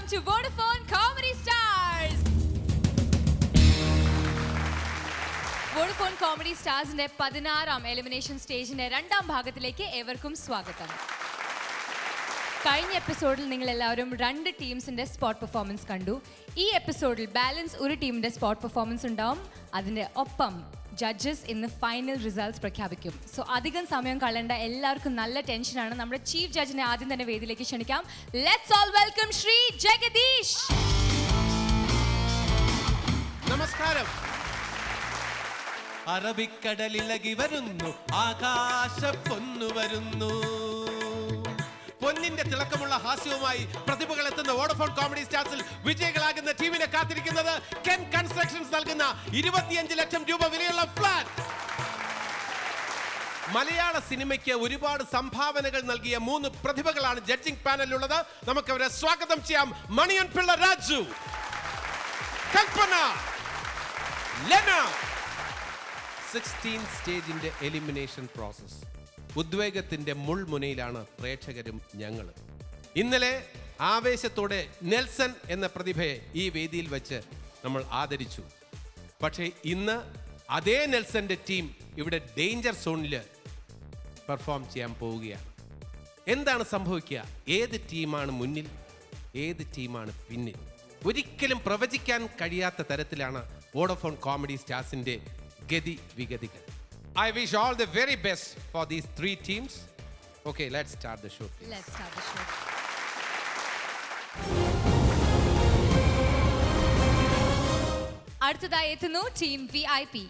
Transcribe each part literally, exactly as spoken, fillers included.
to Vodafone Comedy Stars. Vodafone Comedy Starsന്റെ പതിനാറാം elimination സ്റ്റേജിന്റെ രണ്ടാം ഭാഗത്തിലേക്ക് ഏവർക്കും സ്വാഗതം. കഴിഞ്ഞ എപ്പിസോഡിൽ നിങ്ങൾ എല്ലാവരും രണ്ട് ടീംസിന്റെ സ്പോട്ട് പെർഫോമൻസ് കണ്ടു. ഈ എപ്പിസോഡിൽ ബാലൻസ് ഒരു ടീമിന്റെ സ്പോട്ട് പെർഫോമൻസ് ഉണ്ടാവും. അതിന്റെ ഒപ്പം ജഡ്ജസ് ഇന്ന് ഫൈനൽ റിസൾട്ട്സ് പ്രഖ്യാപിക്കും. സോ അധികം സമയം കളയേണ്ട, എല്ലാവർക്കും നല്ല ടെൻഷനാണ്. നമ്മുടെ ചീഫ് ജഡ്ജിനെ ആദ്യം തന്നെ വേദിയിലേക്ക് ക്ഷണിക്കാം. Let's all welcome Shri Jagadish. നമസ്കാരം. അറബിക്കടലിളകി വരുന്നു, ആകാശ പൊന്നു വരുന്നു. പൊന്നിന്റെ തിളക്കമുള്ള ഹാസ്യവുമായി പ്രതിഭകൾ എത്തുന്ന വോഡഫോൺ കോമഡി സ്റ്റാർസിൽ വിജയികളാകുന്ന ടീമിനെ കാത്തിരിക്കുന്നത് കെൻ കൺസ്ട്രക്ഷൻസ് നൽകുന്ന ഇരുപത്തിയഞ്ച് ലക്ഷം രൂപ വിലയുള്ള ഫ്ലാറ്റ്. മലയാള സിനിമയ്ക്ക് ഒരുപാട് സംഭാവനകൾ നൽകിയ മൂന്ന് പ്രതിഭകളാണ് ജഡ്ജിംഗ് പാനലിലുള്ളത്. നമുക്ക് അവരെ സ്വാഗതം ചെയ്യാം. മണിയൻ പിള്ള രാജു, കൽപ്പന, ലെന. സിക്സ്റ്റീൻ സ്റ്റേജിന്റെ എലിമിനേഷൻ പ്രോസസ്. ഉദ്വേഗത്തിന്റെ മുൾമുനയിലാണ് പ്രേക്ഷകരും ഞങ്ങൾ. ഇന്നലെ ആവേശത്തോടെ നെൽസൺ എന്ന പ്രതിഭയെ ഈ വേദിയിൽ വെച്ച് നമ്മൾ ആദരിച്ചു. പക്ഷേ ഇന്ന് അതേ നെൽസന്റെ ടീം ഇവിടെ ഡേഞ്ചർ സോണിൽ പെർഫോം ചെയ്യാൻ പോവുകയാണ്. എന്താണ് സംഭവിക്കുക? ഏത് ടീമാണ് മുന്നിൽ, ഏത് ടീമാണ് പിന്നിൽ? ഒരിക്കലും പ്രവചിക്കാൻ കഴിയാത്ത തരത്തിലാണ് വോഡഫോൺ കോമഡി സ്റ്റാർസിന്റെ ഗതി വിഗതികൾ. I wish all the very best for these three teams. Okay, let's start the show. Please. Let's start the show. അടുത്തതായി എത്തുന്നു ടീം വി ഐ പി.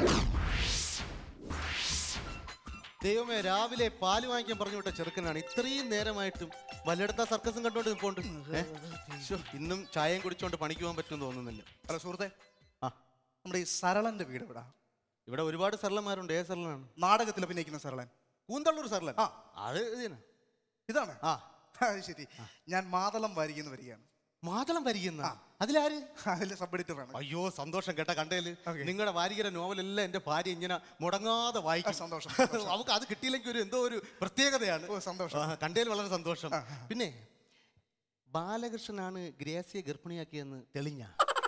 ദൈവമേ, രാവിലെ പാല് വാങ്ങിക്കാൻ പറഞ്ഞു വിട്ട ചെറുക്കനാണ്. ഇത്രയും നേരമായിട്ടും വല്ലയിടത്ത സർക്കസും കണ്ടോണ്ട് നിൽപ്പോണ്ട്. ഇന്നും ചായയും കുടിച്ചോണ്ട് പണിക്ക് പോകാൻ പറ്റുമെന്ന് തോന്നുന്നില്ല. ഹലോ സുഹൃത്തെ, ആ നമ്മുടെ ഈ സരളന്റെ വീട് ഇവിടെ ഇവിടെ ഒരുപാട് സരളന്മാരുണ്ട്. ഏത് സരളനാണ്? നാടകത്തിൽ അഭിനയിക്കുന്ന സരളൻ, കൂന്തള്ളൂർ സരളൻ. ആ അത് ഇതിനാ ഇതാണ്. ആ അത് ശരി. ഞാൻ മാതളം വാരിക്കുന്ന വരികയാണ്. മാതളം വരിക്കുന്ന അതിലാര്? അതിലെ സബ് എഡിറ്ററാണ്. അയ്യോ സന്തോഷം കേട്ട. കണ്ടേല് നിങ്ങളുടെ വാരികര നോവലെല്ലാം എന്റെ ഭാര്യ ഇങ്ങനെ മുടങ്ങാതെ വായിക്കും. സന്തോഷം. അവർക്ക് അത് കിട്ടിയില്ലെങ്കിൽ ഒരു എന്തോ ഒരു പ്രത്യേകതയാണ്. സന്തോഷം. കണ്ടേൽ വളരെ സന്തോഷം. പിന്നെ ബാലകൃഷ്ണനാണ് ഗ്രേസിയെ ഗർഭിണിയാക്കിയെന്ന് തെളിഞ്ഞ.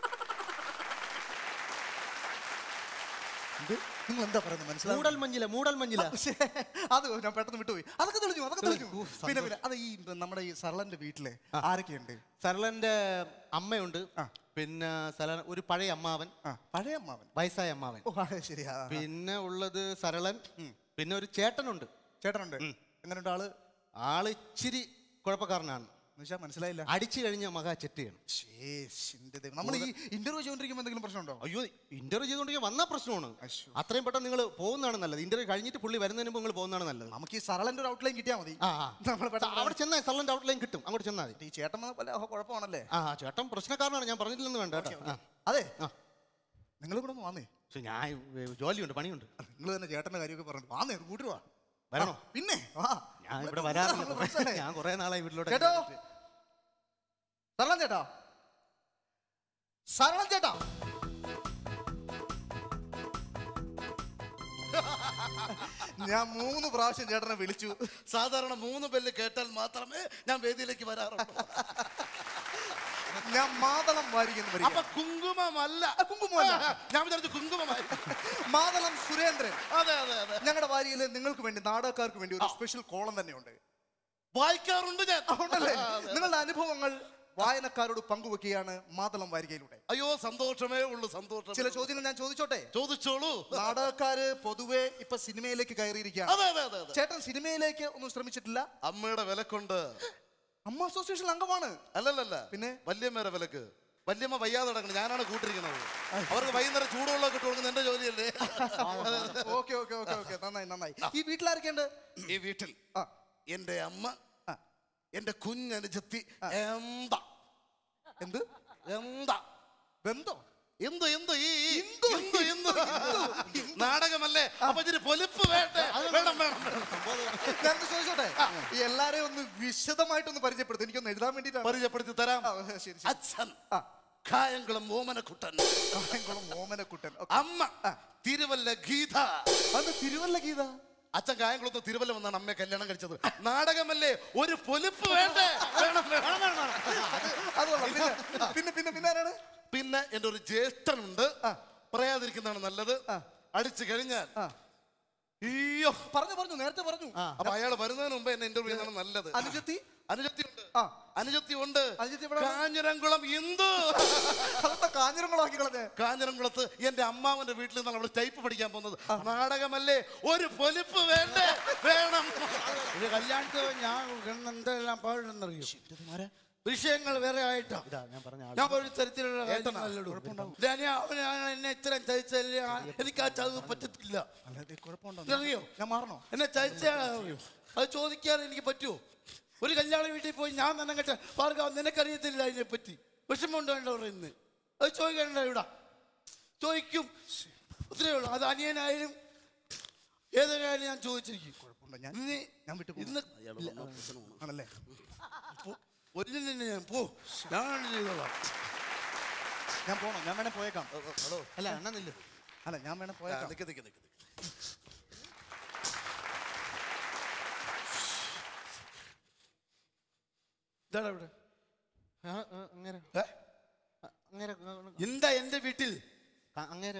നിങ്ങൾ എന്താ പറയുന്നത് മനസ്സിലായി? മൂടൽ മഞ്ഞില മൂടൽ മഞ്ഞില അത് ഞാൻ പെട്ടെന്ന് വിട്ടുപോയി. അതൊക്കെ തെളിഞ്ഞു, അതൊക്കെ തെളിഞ്ഞു. പിന്നെ പിന്നെ അത് ഈ നമ്മുടെ ഈ സരളന്റെ വീട്ടിലെ ആരൊക്കെയുണ്ട്? സരളന്റെ അമ്മയുണ്ട്, പിന്നെ സരള ഒരു പഴയ അമ്മാവൻ, പഴയ അമ്മാവൻ, വയസ്സായ അമ്മാവൻ. ശരിയാ. പിന്നെ ഉള്ളത് സരളൻ. പിന്നെ ഒരു ചേട്ടനുണ്ട്. ചേട്ടനുണ്ട്. എങ്ങനെയുണ്ട് ആള്? ആള് ഇച്ചിരി കുഴപ്പക്കാരനാണ്. മനസ്സിലായില്ല. അടിച്ചു കഴിഞ്ഞ മഹാ ചെറ്റിയാണ്. നമ്മൾ ഈ ഇന്റർവ്യൂ ചെയ്തോണ്ടിരിക്കുമ്പോൾ എന്തെങ്കിലും പ്രശ്നമുണ്ടോ? അയ്യോ, ഇന്റർവ്യൂ ചെയ്തോണ്ടിരിക്കുമ്പോൾ വന്ന പ്രശ്നമാണ്. അത്രയും പെട്ടെന്ന് നിങ്ങൾ പോകുന്നതാണ് നല്ലത്. ഇന്റർവ്യൂ കഴിഞ്ഞിട്ട് പുള്ളി വരുന്നതിന് മുമ്പ് നിങ്ങൾ പോകുന്നതാണ് നല്ലത്. നമുക്ക് ഈ സരളന്റെ ഒരു ഔട്ട്ലൈൻ കിട്ടിയാൽ മതി. അവിടെ ചെന്നാൽ സരളന്റെ ഔട്ട്ലൈൻ കിട്ടും. അങ്ങോട്ട് ചെന്നാൽ മതി. ഈ ചേട്ടൻ പല കുഴപ്പമാണല്ലേ? ആ ചേട്ടൻ പ്രശ്നക്കാരനാണ്. ഞാൻ പറഞ്ഞിട്ടില്ലെന്ന് വേണ്ട. അതെ, നിങ്ങൾ കൂടെ ഒന്ന് വന്നേ. പക്ഷെ ഞാൻ ജോലിയുണ്ട്, പണിയുണ്ട്. നിങ്ങൾ തന്നെ ചേട്ടന്റെ കാര്യമൊക്കെ പറഞ്ഞു വന്നേ. കൂട്ടി വാ. വരണോ? പിന്നെ ഞാൻ ഇവിടെ വരാറില്ല. ഞാൻ കുറെ നാളായി വീട്ടിലോട്ട്. കേട്ടോ സരളൻ ചേട്ടാ, സരളൻ ചേട്ടാ. ഞാൻ മൂന്ന് പ്രാവശ്യം ചേട്ടനെ വിളിച്ചു. സാധാരണ മൂന്ന് ബെല്ല് കേട്ടാൽ മാത്രമേ ഞാൻ വേദിയിലേക്ക് വരാറുള്ളൂ. ഞാൻ മാതളം വാരിക്കുന്നു. അപ്പൊ കുങ്കുമമല്ല. കുങ്കുമല്ല, ഞാൻ വിചാരിച്ചു കുങ്കുമമായിരുന്നു. മാതളം സുരേന്ദ്രൻ. അതെ അതെ അതെ. ഞങ്ങളുടെ വാരിയിൽ നിങ്ങൾക്ക് വേണ്ടി, നാടകക്കാർക്ക് വേണ്ടി ഒരു സ്പെഷ്യൽ കോളം തന്നെയുണ്ട്. വായിക്കാറുണ്ട് ഞാൻ. നിങ്ങളുടെ അനുഭവങ്ങൾ വായനക്കാരോട് പങ്കുവെക്കുകയാണ് മാതളം വാരികയിലൂടെ. അയ്യോ സന്തോഷമേ ഉള്ളൂ, സന്തോഷം. ചില ചോദ്യങ്ങൾ ഞാൻ ചോദിച്ചോട്ടെ? ചോദിച്ചോളൂ. നാടകക്കാര് പൊതുവെ ഇപ്പൊ സിനിമയിലേക്ക് കയറിയിരിക്കുകയാണ്. അതെ അതെ അതെ. ചേട്ടൻ സിനിമയിലേക്ക് ഒന്നും ശ്രമിച്ചിട്ടില്ല? അമ്മയുടെ വിലക്കുണ്ട്. അമ്മ അസോസിയേഷൻ അംഗമാണ്. അല്ലല്ല, പിന്നെ വല്യമ്മയുടെ വിലക്ക്. വല്യമ്മ വയ്യാതെ നടക്കണം, ഞാനാണ് കൂട്ടിരിക്കുന്നത്. അവർക്ക് വൈകുന്നേരം ചൂടുവെള്ളം ഇട്ട് കൊടുക്കുന്നത് എന്റെ ജോലിയല്ലേ? Okay okay okay okay. നന്നായി നന്നായി. ഈ വീട്ടിലാരൊക്കെയുണ്ട്? ഈ വീട്ടിൽ എന്റെ അമ്മ, എന്റെ കുഞ്ഞനുജത്തി. എന്താ എന്ത് എന്താ ബന്ധോ? എന്ത് എന്ത് ഈ നാടകമല്ലേ? അപ്പൊ ഇതിന് പൊലിപ്പ് വേണ്ടേ? വേണം വേണം. ഞാൻ ചോദിച്ചോട്ടെ, ഈ എല്ലാരെയും ഒന്ന് വിശദമായിട്ടൊന്ന് പരിചയപ്പെടുത്തും. എനിക്കൊന്ന് എഴുതാൻ വേണ്ടിട്ടാണ്. പരിചയപ്പെടുത്തി തരാം. അച്ഛൻ കായംകുളം ഓമനക്കുട്ടൻ. കായംകുളം ഓമനക്കുട്ടൻ. അമ്മ തിരുവല്ല ഗീത. അത് തിരുവല്ല ഗീത? അച്ഛൻ കായംകുളത്ത് തിരുവല്ല വന്നാണ് അമ്മയെ കല്യാണം കഴിച്ചത്. നാടകമല്ലേ, ഒരു പൊലിപ്പ് വേണ്ടേ? വേണം പിന്നെ പിന്നെ പിന്നെ ആരാണ്? പിന്നെ എന്റെ ഒരു ജ്യേഷ്ഠനുണ്ട്, പറയാതിരിക്കുന്നതാണ് നല്ലത്. അടിച്ചു കഴിഞ്ഞാൽ അയ്യോ പറഞ്ഞു പറഞ്ഞു നേരത്തെ പറഞ്ഞു. അപ്പൊ അയാൾ വരുന്നതിന് മുമ്പ് എന്നെ ഇന്റർവ്യൂ ചെയ്യുന്നതാണ് നല്ലത്. അനുജത്തി അനുജത്തി ഉണ്ട്, അനുജത്തി ഉണ്ട്, അനുജത്തി കാഞ്ഞിരംകുളം ഇന്ദു. കാഞ്ഞിരംകുളമാക്കി കളഞ്ഞേ. കാഞ്ഞിരംകുളത്ത് എന്റെ അമ്മാവന്റെ വീട്ടിൽ നിന്നാണ് അവള് ടൈപ്പ് പഠിക്കാൻ പോകുന്നത്. നാടകമല്ലേ, ഒരു പൊലിപ്പ് വേണ്ടേ? വേണം. ഒരു കല്യാണത്തിന് ഞാൻ എന്തെല്ലാം പാടുണ്ടെന്നറിയോ? വിഷയങ്ങൾ വേറെ ആയിട്ടാ ഞാൻ ഒരു തരത്തിലുള്ള എന്നെ ഇത്രയും ചതിച്ചല്ലേ എനിക്ക് ആ ചതിവ് പറ്റത്തില്ല. അറിയോ ഞാൻ മാറണോ? എന്നെ ചതിച്ചാൽ അത് ചോദിക്കാൻ എനിക്ക് പറ്റുമോ? ഒരു കല്യാണ വീട്ടിൽ പോയി ഞാൻ തന്നെ കേട്ട പാർക്കാവ് നിനക്കറിയത്തില്ല അതിനെ പറ്റി വിഷമമുണ്ടോ പറയുന്നത്? അത് ചോദിക്കണ്ട ഇവിടെ ചോദിക്കും. അത്രേ ഉള്ളൂ. അത് അനിയനായാലും ഏതൊരായാലും ഞാൻ ചോദിച്ചിരിക്കും. ഇന്ന് ആണല്ലേ? ഒരിനെ ഞാൻ പോ ഞാൻ ചെയ്തോളാം. ഞാൻ പോണോ? ഞാൻ വേണേ പോയേക്കാം. അല്ല അണ്ണ നില്ല. അല്ല ഞാൻ വേണേ പോയേക്കാം. നിക്ക് നിക്ക് നിക്ക്. ഇതാണ് ഇവിടെ അങ്ങനെ അങ്ങനെ എന്താ എന്റെ വീട്ടിൽ അങ്ങനെ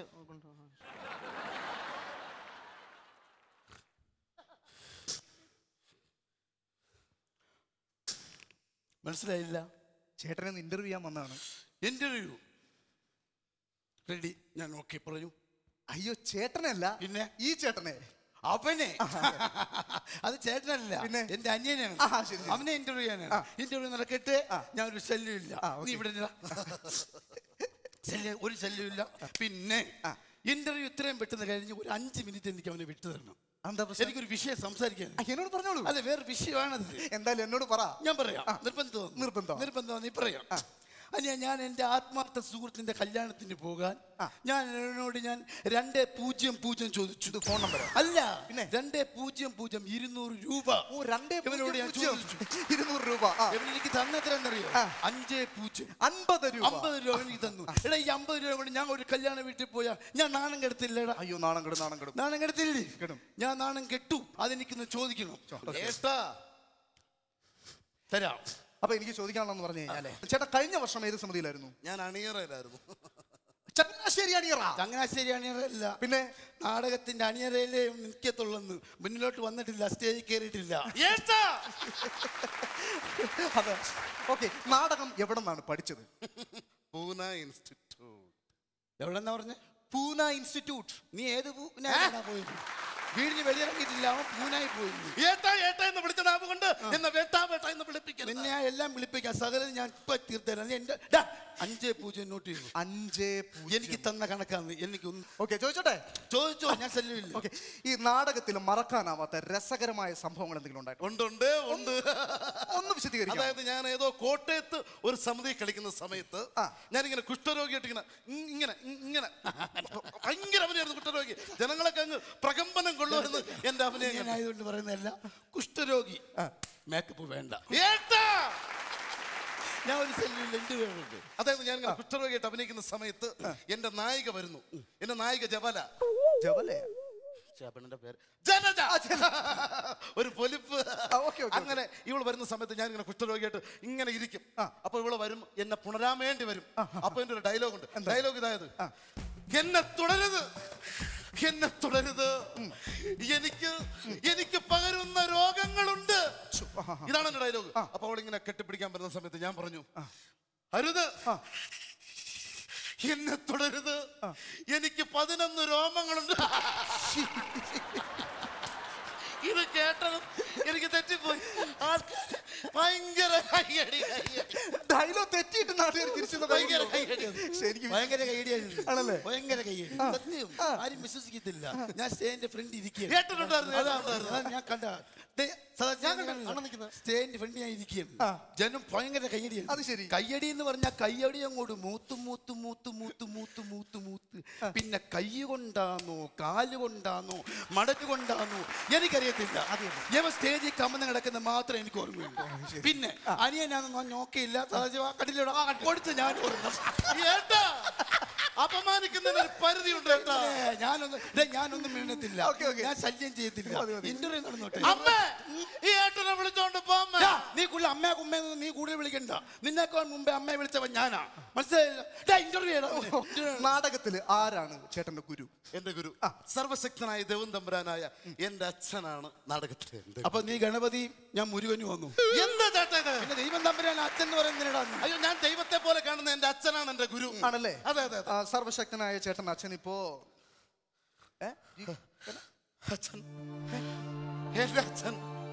മനസ്സിലായില്ല. ചേട്ടനെ ഇന്റർവ്യൂ ചെയ്യാൻ വന്നതാണ്. Interview ready? ഞാൻ ഓക്കെ പറഞ്ഞു. അയ്യോ ചേട്ടനല്ല, പിന്നെ ഈ ചേട്ടനെ. അവനെ അത് ചേട്ടനല്ല, പിന്നെ എന്റെ അനിയനാണ്. അവനെ ഇന്റർവ്യൂ ചെയ്യാനാണ്. ഇന്റർവ്യൂ നടക്കട്ടെ. ഞാൻ ഒരു ശല്യം ഇല്ല. നീ ഇവിടെ ശല്യം ഒരു ശല്യം ഇല്ല. പിന്നെ ഇന്റർവ്യൂ ഇത്രയും പെട്ടെന്ന് കഴിഞ്ഞ് ഒരു അഞ്ച് മിനിറ്റ് എനിക്ക് അവനെ വിട്ടു തരണം. എനിക്കൊരു വിഷയം സംസാരിക്കാൻ. എന്നോട് പറഞ്ഞോളൂ. അല്ല വേറെ വിഷയമാണത്. എന്തായാലും എന്നോട് പറ. ഞാൻ പറയാം. നിർബന്ധം നിർബന്ധം നിർബന്ധം നീ പറയാം. അനിയ ഞാൻ എൻ്റെ ആത്മാർത്ഥ സുഹൃത്തിന്റെ കല്യാണത്തിന് പോകാൻ ഞാൻ എന്നോട് ഞാൻ രണ്ട് പൂജ്യം പൂജ്യം ചോദിച്ചു. ഫോൺ നമ്പർ അല്ല, പിന്നെ രണ്ട് പൂജ്യം പൂജ്യം ഇരുന്നൂറ് രൂപ ഇവനോട് ഞാൻ ചോദിച്ചു. ഇരുന്നൂറ് രൂപ എനിക്ക് തന്നെത്രയെന്നറിയോ? അഞ്ച് പൂജ്യം അമ്പത് രൂപ അമ്പത് രൂപ എനിക്ക് തന്നു. എടാ ഈ അമ്പത് രൂപ കൊണ്ട് ഞാൻ ഒരു കല്യാണ വീട്ടിൽ പോയാ ഞാൻ നാണം കെടുത്തില്ലടാ. അയ്യോ നാണം കെടും നാണം കെടും നാണം കെടുത്തില്ലേ? ഞാൻ നാണം കെട്ടു. അതെനിക്കൊന്ന് ചോദിക്കണം. തരാം. അപ്പൊ എനിക്ക് ചോദിക്കാനുള്ളതെന്ന് പറഞ്ഞു കഴിഞ്ഞാലേ, ചേട്ടാ കഴിഞ്ഞ വർഷം ഏത് സമിതിയിലായിരുന്നു? ഞാൻ അണിയറയിലായിരുന്നു. ചങ്ങനാശ്ശേരി അണിയറ? ചങ്ങനാശ്ശേരി അണിയറല്ല, പിന്നെ നാടകത്തിന്റെ അണിയറയിലേ നിൽക്കത്തുള്ളെന്ന്. മുന്നിലോട്ട് വന്നിട്ടില്ല, സ്റ്റേജിൽ കയറിയിട്ടില്ല. അതെ. ഓക്കെ, നാടകം എവിടെ നിന്നാണ് പഠിച്ചത്? പൂന ഇൻസ്റ്റിറ്റ്യൂട്ട്. എവിടെന്നാ പറഞ്ഞ? പൂന ഇൻസ്റ്റിറ്റ്യൂട്ട്. നീ ഏത് പൂന പോയത്? വീടിന് വെളിയിറങ്ങിയിട്ടില്ല, അവൻ പൂനായി പോയി. ഏട്ടാ ഏട്ടാ എന്ന് വിളിച്ച നാവ് കൊണ്ട് എന്നെ വേട്ടാ വേട്ടാ എന്ന് വിളിപ്പിക്കണം. നിന്നെ ഞാൻ എല്ലാം വിളിപ്പിക്കാം. സകലം ഞാൻ ഇപ്പൊ തീർത്തരാം. എന്റെ അഞ്ചേ പൂജ്യം നോട്ട് ചെയ്തു. അഞ്ചേ എനിക്ക് തന്ന കണക്കാണ്. എനിക്ക് ഓക്കെ ചോദിച്ചോട്ടെ? ചോദിച്ചോ, ഞാൻ ശല്യമില്ല. ഓക്കെ, ഈ നാടകത്തിൽ മറക്കാനാവാത്ത രസകരമായ സംഭവങ്ങൾ എന്തെങ്കിലും ഉണ്ടായിട്ടുണ്ട്? ഉണ്ട് ഉണ്ട്. ഒന്ന് വിശദീകരിക്കാം. അതായത് ഞാൻ ഏതോ കോട്ടയത്ത് ഒരു സമിതി കളിക്കുന്ന സമയത്ത് ഞാനിങ്ങനെ കുഷ്ഠരോഗിയായിട്ട് ഇങ്ങനെ ഇങ്ങനെ ഇങ്ങനെ ഭയങ്കര അഭിനയായിരുന്നു. കുഷ്ഠരോഗി ജനങ്ങളൊക്കെ അങ്ങ് പ്രകമ്പനം കൊള്ളുമെന്ന് എന്റെ അഭിനയം ആയതുകൊണ്ട് പറയുന്നതല്ല. കുഷ്ഠരോഗി മേക്കപ്പ് വേണ്ട. ഞാൻ ഒരു ശല്യമില്ല. അതായത് ഞാൻ കുഷ്ഠരോഗിയായിട്ട് അഭിനയിക്കുന്ന സമയത്ത് എന്റെ നായിക വരുന്നു. എന്റെ നായിക ജവല. ജവലേ? പെണ്ണിന്റെ പേര് ജനജ. ഒരു പൊലിപ്പ്. അങ്ങനെ ഇവള് വരുന്ന സമയത്ത് ഞാൻ ഇങ്ങനെ കുഷ്ഠരോഗിയായിട്ട് ഇങ്ങനെ ഇരിക്കും. അപ്പൊ ഇവള് വരും, എന്നെ പുണരാൻ വേണ്ടി വരും. അപ്പൊ എന്റെ ഒരു ഡയലോഗ് ഉണ്ട്. ഡയലോഗ് ഇതായത്, എന്നെ തുടരുത്, എന്നെ തുടരുത്, എനിക്ക് എനിക്ക് പകരുന്ന രോഗങ്ങളുണ്ട്. ഇതാണ് എന്റെ ഡയലോഗ്. അപ്പൊ അവളിങ്ങനെ കെട്ടിപ്പിടിക്കാൻ വരുന്ന സമയത്ത് ഞാൻ പറഞ്ഞു, അരുത്, എന്നെ തുടരുത്, എനിക്ക് പതിനൊന്ന് രോമങ്ങളുണ്ട്. ഇത് കേട്ടതും എനിക്ക് തെറ്റിപ്പോയി. ആൾക്കാർ ഭയങ്കര കയ്യടി. ഡയലോഗ് തെറ്റിയിട്ട് നാട്ടുകാർ തിരിച്ചു ഭയങ്കര കയ്യടി. എനിക്ക് ഭയങ്കര കയ്യടിയായിരുന്നു. ആണല്ലേ? ഭയങ്കര കയ്യടി. സത്യം ആരും വിശ്വസിക്കത്തില്ല. ഞാൻ സ്റ്റേജിന്റെ ഫ്രണ്ട് ഇരിക്കുകയാണ്. ഞാൻ കണ്ട സ്റ്റേജിന്റെ ഫ്രണ്ട് ഞാൻ ഇരിക്കുകയാണ്. ജനം ഭയങ്കര കയ്യടിയാണ്. അത് ശരി. കയ്യടി എന്ന് പറഞ്ഞാൽ കയ്യടി അങ്ങോട്ട് മൂത്ത് മൂത്ത് മൂത്ത് മൂത്ത് മൂത്ത് മൂത്ത് മൂത്ത് പിന്നെ കൈ കൊണ്ടാന്നോ കാല് കൊണ്ടാന്നോ മടക്ക് കൊണ്ടാന്നോ എനിക്കറിയത്തില്ല. ഇവ സ്റ്റേജിൽ കമന്ന് കിടക്കുന്ന മാത്രമേ എനിക്ക് ഓർമ്മയുള്ളൂ. പിന്നെ അനിയനാണെന്ന് നോക്കിയില്ല. കണ്ടില്ല കൊടുത്ത് ഞാൻ അപമാനിക്കുന്നതിന് ഒരു പരിധി ഉണ്ട് കേട്ടോ. ഞാനൊന്നും ഞാനൊന്നും മിണ്ടത്തില്ല, ഞാൻ ശല്യം ചെയ്യത്തില്ല. ഇന്റർവ്യൂ നടന്നോട്ടെ. അമ്മേ, ഈ ഏട്ടനെ വിളിച്ചോണ്ട് പോമ്മ. നീ കൂടുതൽ അമ്മയെ കുമ്മയൊന്നും നീ കൂടുതൽ വിളിക്കണ്ട. നിന്നേക്കാൾ മുമ്പേ അമ്മയെ വിളിച്ചവൻ ഞാനാ, മനസ്സിലായില്ല? ഇന്റർവ്യൂ നാടകത്തില് ആരാണ് ചേട്ടന്റെ ഗുരു? എന്റെ ഗുരു സർവശക്തനായ ദൈവം തമ്പുരാനായ എന്റെ അച്ഛനാണ് നാടകത്തിലെ. അപ്പൊ നീ ഗണപതി, ഞാൻ മുരുകന് വന്നു. എന്താ ചേട്ടാ ഇത്? പിന്നെ ദൈവം തമ്പുരാൻ അച്ഛൻ എന്ന് പറയുന്നതിനാ? അയ്യോ, ഞാൻ ദൈവത്തെ പോലെ കാണുന്ന എന്റെ അച്ഛനാണ് എന്റെ ഗുരു. ആണല്ലേ? അതെ അതെ. സർവശക്തനായ ചേട്ടൻ അച്ഛൻ ഇപ്പോ അച്ഛൻ എന്റെ അച്ഛൻ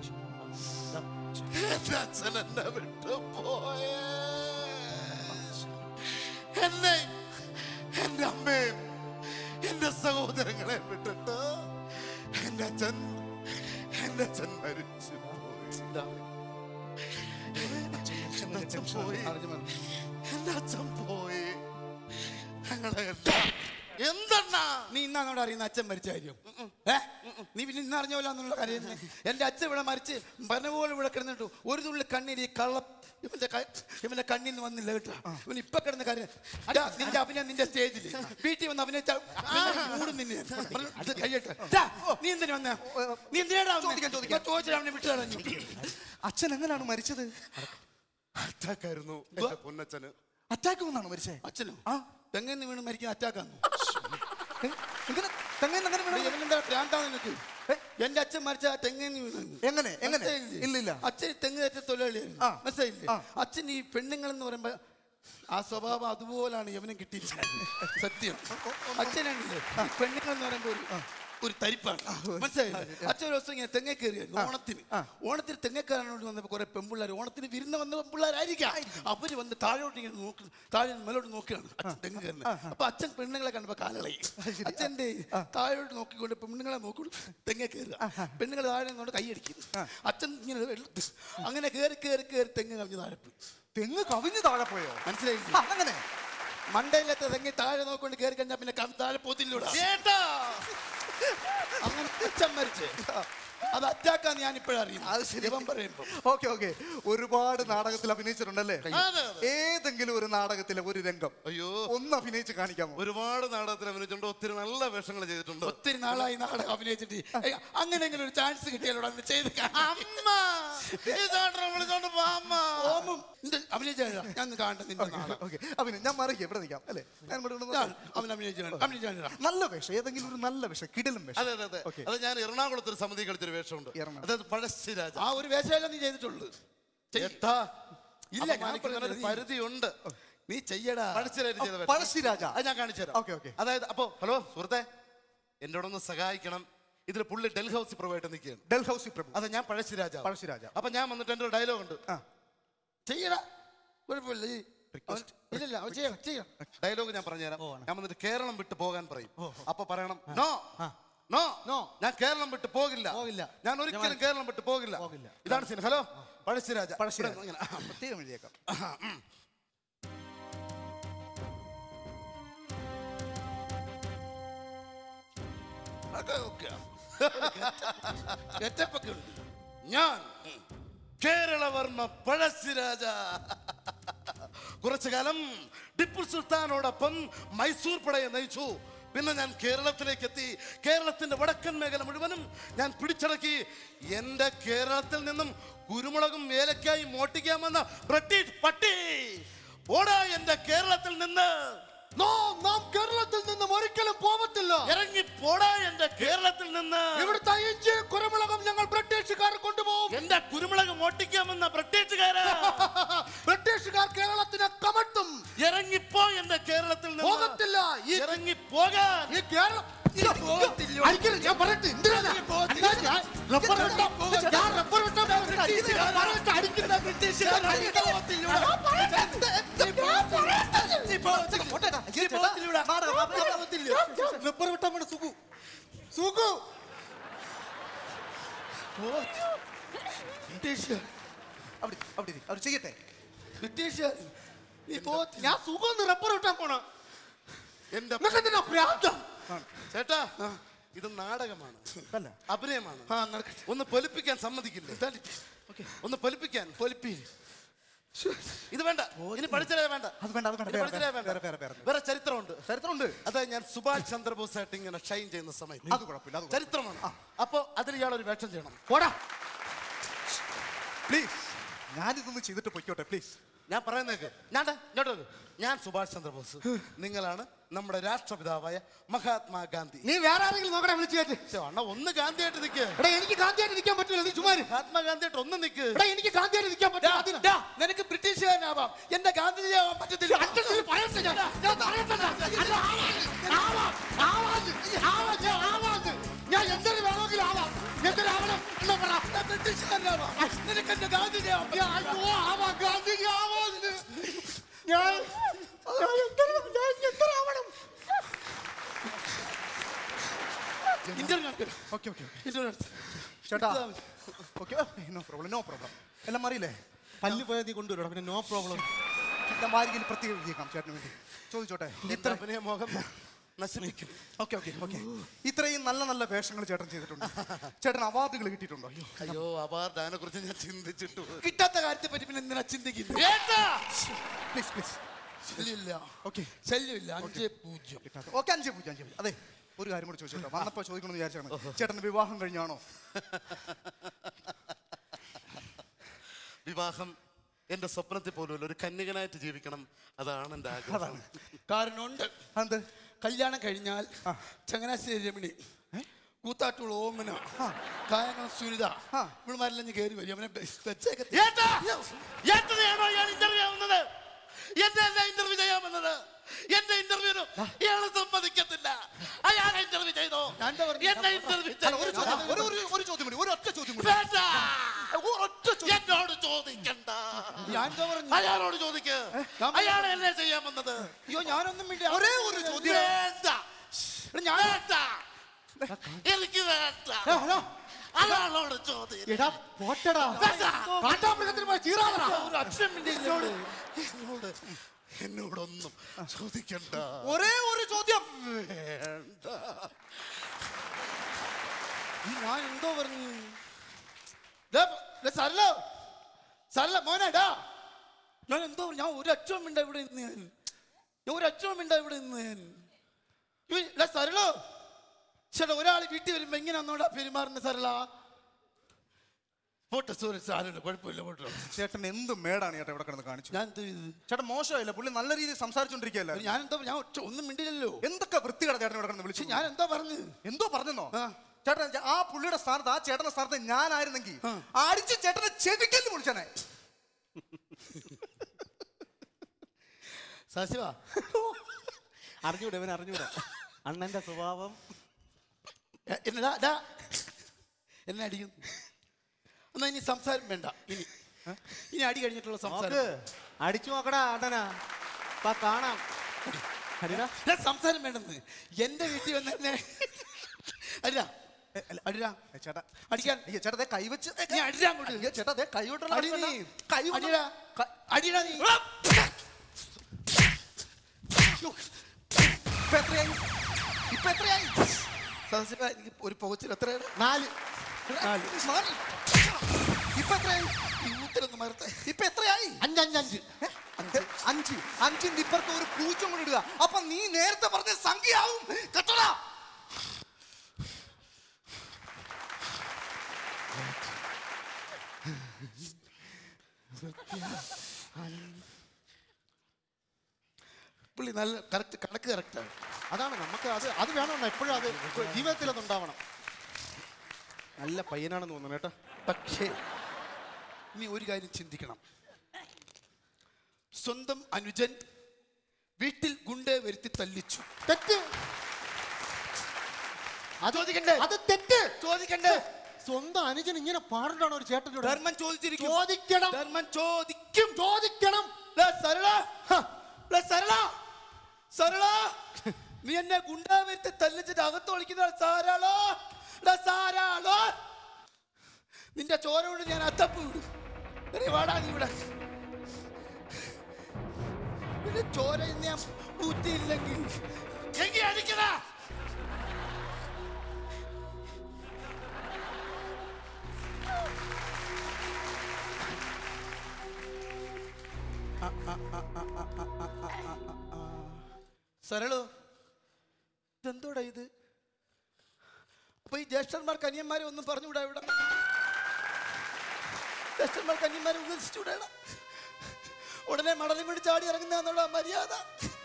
എന്റെ അച്ഛൻ എന്നെ വിട്ടു പോയേ. എന്നെ എന്റെ അമ്മയും എന്റെ സഹോദരങ്ങളെ വിട്ടിട്ട് എന്റെ അച്ഛൻ എന്റെ അച്ഛൻ മരിച്ചു പോയി. എന്റെ അച്ഛൻ പോയി. എന്തെണ്ണ നീ ഇന്നാന്നോട് അറിയുന്ന അച്ഛൻ മരിച്ച കാര്യം? ഏ നീ പിന്നെ ഇന്ന് അറിഞ്ഞ എന്നുള്ള കാര്യം. എന്റെ അച്ഛൻ ഇവിടെ മരിച്ച് പനപോലെ ഇവിടെ കിടന്നിട്ടു ഒരു തുള്ളി കണ്ണീര് ഈ കള്ള ഇവന്റെ ഇവന്റെ കണ്ണിൽ നിന്ന് വന്നില്ല കേട്ടോ. ഇവൻ ഇപ്പൊ കിടന്ന കാര്യം. നിന്റെ അഭിനയം നിന്റെ സ്റ്റേജിൽ വീട്ടിൽ വന്ന് അഭിനയിച്ച കൂടും നിന്നെ കഴിയട്ടെ. നീ എന്തിനു വന്ന? നീ എന്തിനാ ചോദിച്ചാൽ അവനെ വിട്ടു കളഞ്ഞു. അച്ഛൻ എങ്ങനെയാണ് മരിച്ചത്? അറ്റാക്കായിരുന്നു പൊന്നച്ഛന്. അറ്റാക്ക് വന്നാണ് മരിച്ചേ? അച്ഛനോ? ആ തെങ്ങന്ന് വീണ് മരിക്കുന്ന അറ്റാക്കാന്ന്. എന്റെ അച്ഛൻ മരിച്ച തെങ്ങന്ന് വീണ്. എങ്ങനെ എങ്ങനെ? ഇല്ലില്ല. അച്ഛൻ തെങ്ങ് തെറ്റ തൊഴിലാളിയായിരുന്നു, മനസ്സിലായില്ലേ? അച്ഛൻ ഈ പെണ്ണുങ്ങൾ എന്ന് പറയുമ്പോ ആ സ്വഭാവം അതുപോലാണ് യവനും കിട്ടിയിരിക്കുന്നത്. സത്യം. അച്ഛനാണില്ലേ പെണ്ണുങ്ങൾ എന്ന് പറയുമ്പോ ഒരു ഒരു തരിപ്പാണ്, മനസ്സിലായില്ലേ? അച്ഛൻ ഒരു ദിവസം ഇങ്ങനെ തെങ്ങ കയറിയായിരുന്നു ഓണത്തിന്. ഓണത്തിന് തെങ്ങ കയറാനോട് വന്നപ്പോ കുറെ പെൺപിള്ളേർ, ഓണത്തിന് വിരുന്ന് വന്ന പെൺപിള്ളേരായിരിക്കാം, അവര് വന്ന് താഴോട്ട് ഇങ്ങനെ നോക്കി, താഴെ മേലോട്ട് നോക്കുകയാണ് അച്ഛൻ തെങ്ങ് കയറുന്നത്. അപ്പൊ അച്ഛൻ പെണ്ണുങ്ങളെ കണ്ടപ്പോ കാലളയി. അച്ഛൻ്റെ താഴോട്ട് നോക്കിക്കൊണ്ട് പെണ്ണുങ്ങളെ നോക്കി തെങ്ങ കയറുക. പെണ്ണുങ്ങൾ താഴെ നിന്നോണ്ട് കൈയടിക്കുന്നു. അച്ഛൻ ഇങ്ങനെ അങ്ങനെ കയറി കയറി കയറി തെങ്ങ് കവിഞ്ഞ് താഴെ പോയി. തെങ്ങ് കവിഞ്ഞ് താഴെ പോയോ? മനസ്സിലായില്ലേ? അങ്ങനെ മണ്ടയിലത്തെ തെങ്ങ് താഴെ നോക്കിക്കൊണ്ട് കയറി കഴിഞ്ഞാൽ പിന്നെ താഴെ പോത്തില്ലൂടെ? അങ്ങനെ അച്ഛൻ മരിച്ചേ അത് അറ്റാക്കാന്ന് ഞാൻ ഇപ്പോഴറിയുന്നു. അത് ശരിവൻ പറയുമ്പോ. ഓക്കെ ഓക്കെ ഒരുപാട് നാടകത്തിൽ അഭിനയിച്ചിട്ടുണ്ടല്ലേ? ഏതെങ്കിലും ഒരു നാടകത്തിലെ ഒരു രംഗം അയ്യോ ഒന്ന് അഭിനയിച്ച് കാണിക്കാമോ? ഒരുപാട് നാടകത്തിൽ അഭിനയിച്ചിട്ടുണ്ട്, ഒത്തിരി നല്ല വേഷങ്ങൾ ചെയ്തിട്ടുണ്ട്. ഒത്തിരി നാളായി നാടകം അഭിനയിച്ചിട്ട് അങ്ങനെയെങ്കിലും ഒരു ചാൻസ് കിട്ടിയാലോ ചെയ്ത് അഭിനയിച്ചാ ഞാൻ കാണട്ടെ നിന്റെ അഭിനയം. ഞാൻ മറിയ ഇവിടെ നിൽക്കാം അല്ലേ? അവൻ അഭിനയിച്ചു നല്ല വേഷം, ഏതെങ്കിലും ഒരു നല്ല വേഷം, കിടിലം വേഷം. അതെ അതെ അതെ. അത് ഞാൻ എറണാകുളത്ത് ഒരു സമിതി കളിച്ചൊരു വേഷമുണ്ട്, അതായത് പഴശ്ശിരാജ. ആ ഒരു വേഷമല്ല നീ ചെയ്തിട്ടുള്ളൂ. ഇല്ല, പരിധിയുണ്ട്. നീ ചെയ്യടാ പഴശ്ശിരാജ. അത് ഞാൻ കാണിച്ചു തരാം. അതായത് അപ്പൊ ഹലോ സുഹൃത്തെ, എന്നോട് ഒന്ന് സഹായിക്കണം. ഇതിൽ പുള്ളി ഡൽഹൌസി പ്രഭു ആയിട്ട് നിൽക്കുകയാണ്. ഡൽഹൌസി പ്രഭു. അതെ, ഞാൻ പഴശ്ശിരാജ. പഴശ്ശിരാജ. അപ്പൊ ഞാൻ വന്നിട്ട് എന്റെ ഒരു ഡയലോഗ് ഉണ്ട്. ചെയ്യടാ, കുഴപ്പമില്ല. ഇല്ല ചെയ്യണം ചെയ്യണം. ഡയലോഗ് ഞാൻ പറഞ്ഞുതരാം. ഞാൻ വന്നിട്ട് കേരളം വിട്ട് പോകാൻ പറയും. അപ്പൊ പറയണം നോ നോ നോ, ഞാൻ കേരളം വിട്ട് പോകില്ല, ഞാൻ ഒരിക്കലും കേരളം വിട്ട് പോകില്ല. ഇതാണ് സീൻ. ഹലോ പഴശ്ശിരാജ. പഴശ്ശിരാജ ഞാൻ കേരളവർമ്മ പഴശ്ശിരാജ കുറച്ചു കാലം ടിപ്പു സുൽത്താനോടൊപ്പം മൈസൂർ പടയെ നയിച്ചു. പിന്നെ ഞാൻ കേരളത്തിലേക്ക് എത്തി. കേരളത്തിന്റെ വടക്കൻ മേഖല മുഴുവനും ഞാൻ പിടിച്ചടക്കി. എന്റെ കേരളത്തിൽ നിന്നും കുരുമുളകും ഏലക്കായും മോട്ടിക്കാമെന്ന ബ്രിട്ടീഷ് പട്ടി ഓടാ എന്റെ കേരളത്തിൽ നിന്ന്. നാം കേരളത്തിൽ നിന്നും ഒരിക്കലും പോവത്തില്ല. ഇറങ്ങി പോടാ എന്റെ കേരളത്തിൽ നിന്ന്. ഇവിടുത്തെ ഇഞ്ചി കുരുമുളകും ഞങ്ങൾ ബ്രിട്ടീഷുകാർ കൊണ്ടുപോകും. എന്റെ കുരുമുളക് മോട്ടിക്കാമെന്ന ബ്രിട്ടീഷുകാരാ ബ്രിട്ടീഷുകാർ കേരളത്തിനെ കമട്ടും. ഇറങ്ങിപ്പോ എന്റെ കേരളത്തിൽ നിന്ന്. പോകത്തില്ല. ഇറങ്ങി പോകാൻ ഈ കേരളം ഞാൻ പറയട്ടെ. ചെയ്യട്ടെ ബ്രിട്ടീഷുകാർ ഞാൻ സുഖം റബ്ബർ വിട്ടാൻ പോണ എന്റെ ചേട്ടാ, ഇത് നാടകമാണ്, അഭിനയമാണ്. ഒന്ന് പൊലിപ്പിക്കാൻ സമ്മതിക്കില്ല. ഒന്ന് പൊലിപ്പിക്കാൻ. പൊലിപ്പി ഇത് വേണ്ട, ഇനി പഠിച്ചാലേ വേണ്ട. അത് വേണ്ട, അത് വേണ്ട. ഇനി പഠിച്ചാലേ വേണ്ട. വേറെ, വേറെ, വേറെ. വേറെ ചരിത്രമുണ്ട്. ചരിത്രമുണ്ട്. അതായത് ഞാൻ സുഭാഷ് ചന്ദ്രബോസ് ആയിട്ട് ഇങ്ങനെ ഷൈൻ ചെയ്യുന്ന സമയത്ത് അത് കുഴപ്പമില്ല, അത് ചരിത്രമാണ്. അപ്പൊ അതിൽ ഇയാൾ ഒരു വേഷം ചെയ്യണം. പോടാ പ്ലീസ്. ഞാനിതൊന്ന് ചെയ്തിട്ട് പൊയ്ക്കോട്ടെ പ്ലീസ്. ഞാൻ പറയുന്നേക്ക്, ഞാൻ ഇങ്ങോട്ട് ഞാൻ സുഭാഷ് ചന്ദ്രബോസ്, നിങ്ങളാണ് നമ്മുടെ രാഷ്ട്രപിതാവായ മഹാത്മാഗാന്ധി. നീ വേറെ ആരെങ്കിലും നോക്കണേ വിളിച്ചു കയറ്റി. അണ്ണ ഒന്ന് ഗാന്ധിയായിട്ട് നിൽക്ക്. എടാ എനിക്ക് ഗാന്ധിയായിട്ട് നിൽക്കാൻ പറ്റില്ല, നീ ചുമ്മാ ഇരി. മഹാത്മാഗാന്ധിയായിട്ട് ഒന്ന് നിൽക്ക്. എടാ എനിക്ക് ഗാന്ധിയായിട്ട് നിൽക്കാൻ പറ്റില്ല. നിനക്ക് ബ്രിട്ടീഷുകാരനാവാം, എന്റെ ഗാന്ധിജിയാവാൻ പറ്റത്തില്ല. ഞാൻ എന്തൊരു വേണമെങ്കിലും ആവാം. എന്തൊരാവണം എന്നാ പറ. ബ്രിട്ടീഷുകാരനാവാം, നിനക്ക് എന്റെ ഗാന്ധിജിയാവാം. അയ്യോ ആവാം, ഗാന്ധിജി ആവാം. ഞാൻ എന്തരാവണം. ഓക്കെ ഓക്കെ ചേട്ടാ. Okay no problem, no problem. എല്ലാം അറിയില്ലേ? പല്ല് പോയാൽ നീ കൊണ്ടുവരണം. പിന്നെ നോ പ്രോബ്ലം. എന്റെ മാരികയിൽ പ്രത്യേകം എഴുതിയേക്കാം ചേട്ടന് വേണ്ടി. ചോദിച്ചോട്ടെ. ഇത്ര അഭിനയ മോഹം നശിപ്പിക്കും. Okay okay okay. ഇത്രയും നല്ല നല്ല വേഷങ്ങൾ ചേട്ടൻ ചെയ്തിട്ടുണ്ട്. ചേട്ടൻ അവാർഡുകൾ കിട്ടിയിട്ടുണ്ടോ? അയ്യോ അയ്യോ അവാർഡ്, അതിനെ കുറിച്ച് ഞാൻ ചിന്തിച്ചിട്ടു. കിട്ടാത്ത കാര്യത്തെ പറ്റി പിന്നെ എന്തിനാ ചിന്തിക്കുന്നു? Please please. ശല്യമില്ല. ഓക്കെ ശല്യമില്ല. അഞ്ച് പൂജ്യം. ഓക്കെ അഞ്ച് പൂജ്യം അഞ്ച് പൂജ്യം. അതെ, ഒരു കാര്യം കൂടെ ചോദിച്ചോട്ടോ. വന്നപ്പോ ചോദിക്കണമെന്ന് വിചാരിച്ചാണ്. ചേട്ടന് വിവാഹം കഴിഞ്ഞാണോ? വിവാഹം എന്റെ സ്വപ്നത്തിൽ പോലും ഒരു കന്യകനായിട്ട് ജീവിക്കണം, അതാണ് എന്റെ ആഗ്രഹം. കാരണമുണ്ട്. എന്ത്? കല്യാണം കഴിഞ്ഞാൽ ചങ്ങനാശ്ശേരി രമണി, കൂത്താട്ടുള്ള ഓമന, കായംകുളം സുനിത, ഇവളുമാരെല്ലാം കയറി വരും. അവനെ ഇന്റർവ്യൂ ചെയ്യാമെന്നത് എന്റെ ഇന്റർവ്യൂവിന് ഇയാള് സമ്മതിക്കത്തില്ല. അയാളെ ഇന്റർവ്യൂ ചെയ്തോ? എന്നെ ഇന്റർവ്യൂ എന്നോട് ചോദിക്കണ്ട, അയാളോട് ചോദിക്ക്. അയാൾ എന്നെ ചെയ്യാമെന്നത്. അയ്യോ ഞാനൊന്നും വേണ്ടി ഒരേ ഒരു ചോദ്യം. എനിക്ക് വേണ്ട, അയാളോട് ചോദിക്കും. എന്നോട് എന്നോടൊന്നും ചോദിക്കണ്ട. ഒരേ ഒരു ചോദ്യം. വേണ്ട. ഞാൻ എന്തോ പറഞ്ഞു? സരളോ സരള മോനേടാ, ഞാൻ എന്തോ ഞാൻ ഒരു അക്ഷരം മിണ്ട ഇവിടെ ഇന്ന് ഞാൻ ഞാൻ ഒരു അക്ഷരം മിണ്ട ഇവിടെ ഇന്ന് ഞാൻ സരളോ. ചേട്ടാ ഒരാൾ വീട്ടിൽ വരുമ്പോ എങ്ങനെയാന്നോടാ പെരുമാറുന്ന സരള? പോട്ടെ സോറി സാരമില്ല, കുഴപ്പമില്ല പോട്ടോ. ചേട്ടൻ എന്ത് മേടാണ് ചേട്ടാ ഇവിടെ കിടന്ന് കാണിച്ചു? ഞാൻ എന്ത് ചെയ്തു? ചേട്ടൻ മോശമായില്ല, പുള്ളി നല്ല രീതിയിൽ സംസാരിച്ചോണ്ടിരിക്കുകയല്ല. ഞാൻ എന്തോ ഞാൻ ഒന്നും മിണ്ടില്ലല്ലോ. എന്തൊക്കെ വൃത്തികേടാ ചേട്ടൻ ഇവിടെ കിടന്ന് വിളിച്ചു? ഞാൻ എന്തോ പറഞ്ഞു? എന്തോ പറഞ്ഞോ ചേട്ടൻ? ആ പുള്ളിയുടെ സ്ഥാനത്ത്, ആ ചേട്ടന്റെ സ്ഥാനത്ത് ഞാനായിരുന്നെങ്കിൽ അടിച്ച് ചേട്ടനെ ചെവിക്കല്ല് വിളിച്ചനെ. സശിവാ അറിഞ്ഞൂടെ ഇവൻ, അറിഞ്ഞൂടെ അണ്ണന്റെ സ്വഭാവം. എന്നടാ എന്നെ അടിക്കും. എന്നാ ഇനി സംസാരം വേണ്ട. ഇനി ഇനി അടി കഴിഞ്ഞിട്ടുള്ള സംസാരം അടിച്ചു നോക്കടാ അണ്ണനാ, കാണാം. സംസാരം വേണ്ടെന്ന്. എന്റെ വീട്ടിൽ വന്ന് എന്നെ അടിരാ അടിരാ ചേട്ടാ അടിക്കാൻ. ചേട്ടാ കൈവച്ച് അടിരാ അങ്ങോട്ട്. ചേട്ടാ കൈവിട്ടുള്ള അടിരാ അടിരാ നീ. ഇപ്പൊ എത്രയായി? ഇപ്പൊ എത്രയായി? എനിക്ക് ഒരു പോച്ചിൽ എത്രയാണ്? നാല്. ഇപ്പൊ എത്രയായി? യൂത്തിലൊന്ന് മരത്തെ. ഇപ്പൊ എത്രയായി? അഞ്ചഞ്ചഞ്ച് അഞ്ച്. അഞ്ചിന്റെ ഇപ്പുറത്ത് ഒരു പൂജ്യം കൂടി ഇടുക. അപ്പൊ നീ നേരത്തെ പറഞ്ഞ സംഖ്യയാവും. കേട്ടോടാ. പുള്ളി നല്ല കറക്റ്റ്, കണക്ക് കറക്റ്റാണ്. അതാണ് നമുക്ക് അത് അത് വേണം എപ്പോഴും. അത് ജീവിതത്തിൽ അതുണ്ടാവണം. നല്ല പയ്യനാണെന്ന് തോന്നുന്നു കേട്ടോ. പക്ഷേ നീ ഒരു കാര്യം ചിന്തിക്കണം. സ്വന്തം അനുജൻ വീട്ടിൽ ഗുണ്ടയെ വരുത്തി തല്ലിച്ചു. തെറ്റ്. ചോദിക്കണ്ടേ? അത് തെറ്റ്. ചോദിക്കണ്ടേ? സ്വന്തം അനുജൻ ഇങ്ങനെ പാടുണ്ടാണ് ഒരു ചേട്ടനോട്. ധർമ്മൻ ചോദിച്ചിരിക്കും. ചോദിക്കണം. ധർമ്മൻ ചോദിക്കും. ചോദിക്കണം. സരള സരള സരള നീ എന്നെ ഗുണ്ടാ വരുത്തി തല്ലിച്ചിട്ട് അകത്ത് ഒളിക്കുന്ന സാരാളോ സാരാളോ. നിന്റെ ചോര കൊണ്ട് ഞാൻ അത്തപ്പ് വിടും. വാടാ നീ ഇവിടെ. നിന്റെ ചോര ഇന്ന് ഞാൻ ഊറ്റിയില്ലെങ്കിൽ എങ്കിൽ അടിക്കണ. സരളോ ഇതെന്തോടാ ഇത്? അപ്പൊ ഈ ജ്യേഷ്ഠന്മാർക്ക് അനിയന്മാരെ ഒന്നും പറഞ്ഞുകൂടാ ഇവിടെ? ജ്യേഷ്ഠന്മാർക്ക് അനിയന്മാരെ ഉപദേശിച്ചുകൂടാ? ഉടനെ മടലും കൊണ്ട് ചാടി ഇറങ്ങുന്നതാണോടാ മര്യാദ?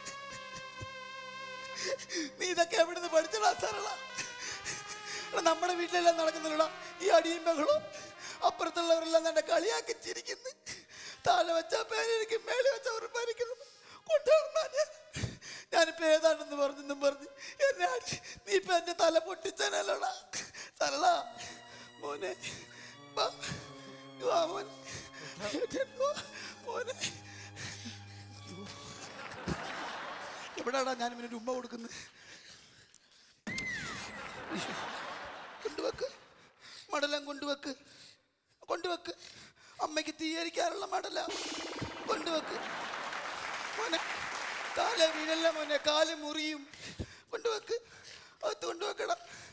നീ ഇതൊക്കെ എവിടുന്ന് പഠിച്ചടാ സരള? നമ്മുടെ വീട്ടിലെല്ലാം നടക്കുന്നില്ലടാ ഈ അടിയും ബഹളവും. അപ്പുറത്തുള്ളവരെല്ലാം തന്നെ കളിയാക്കി ചിരിക്കുന്നു. താഴെ വെച്ചാൽ പേരിക്കും മേലെ വെച്ചാൽ ഉറപ്പായിരിക്കുന്നു. കൊണ്ടുവന്നാ ഞാൻ ഞാനിപ്പോ ഏതാണെന്ന് പറഞ്ഞെന്നും പറഞ്ഞ് എന്നെ അടി. നീ ഇപ്പൊ എന്റെ തല പൊട്ടിച്ചനല്ലോടാ സരള. മോനെ മോനെ മോനെ എവിടാടാ ഞാൻ ഇവനൊരു ഉമ്മ കൊടുക്കുന്നത്? കൊണ്ടുവെക്ക് മടലം കൊണ്ടുവെക്ക് കൊണ്ടുവെക്ക് അമ്മയ്ക്ക് തീയരിക്കാനുള്ള മടല കൊണ്ടുവെക്ക് മോനെ. കാല വീഴല്ല മോനെ, കാല് മുറിയും. കൊണ്ടുവെക്ക് അകത്ത് കൊണ്ടുവെക്കട.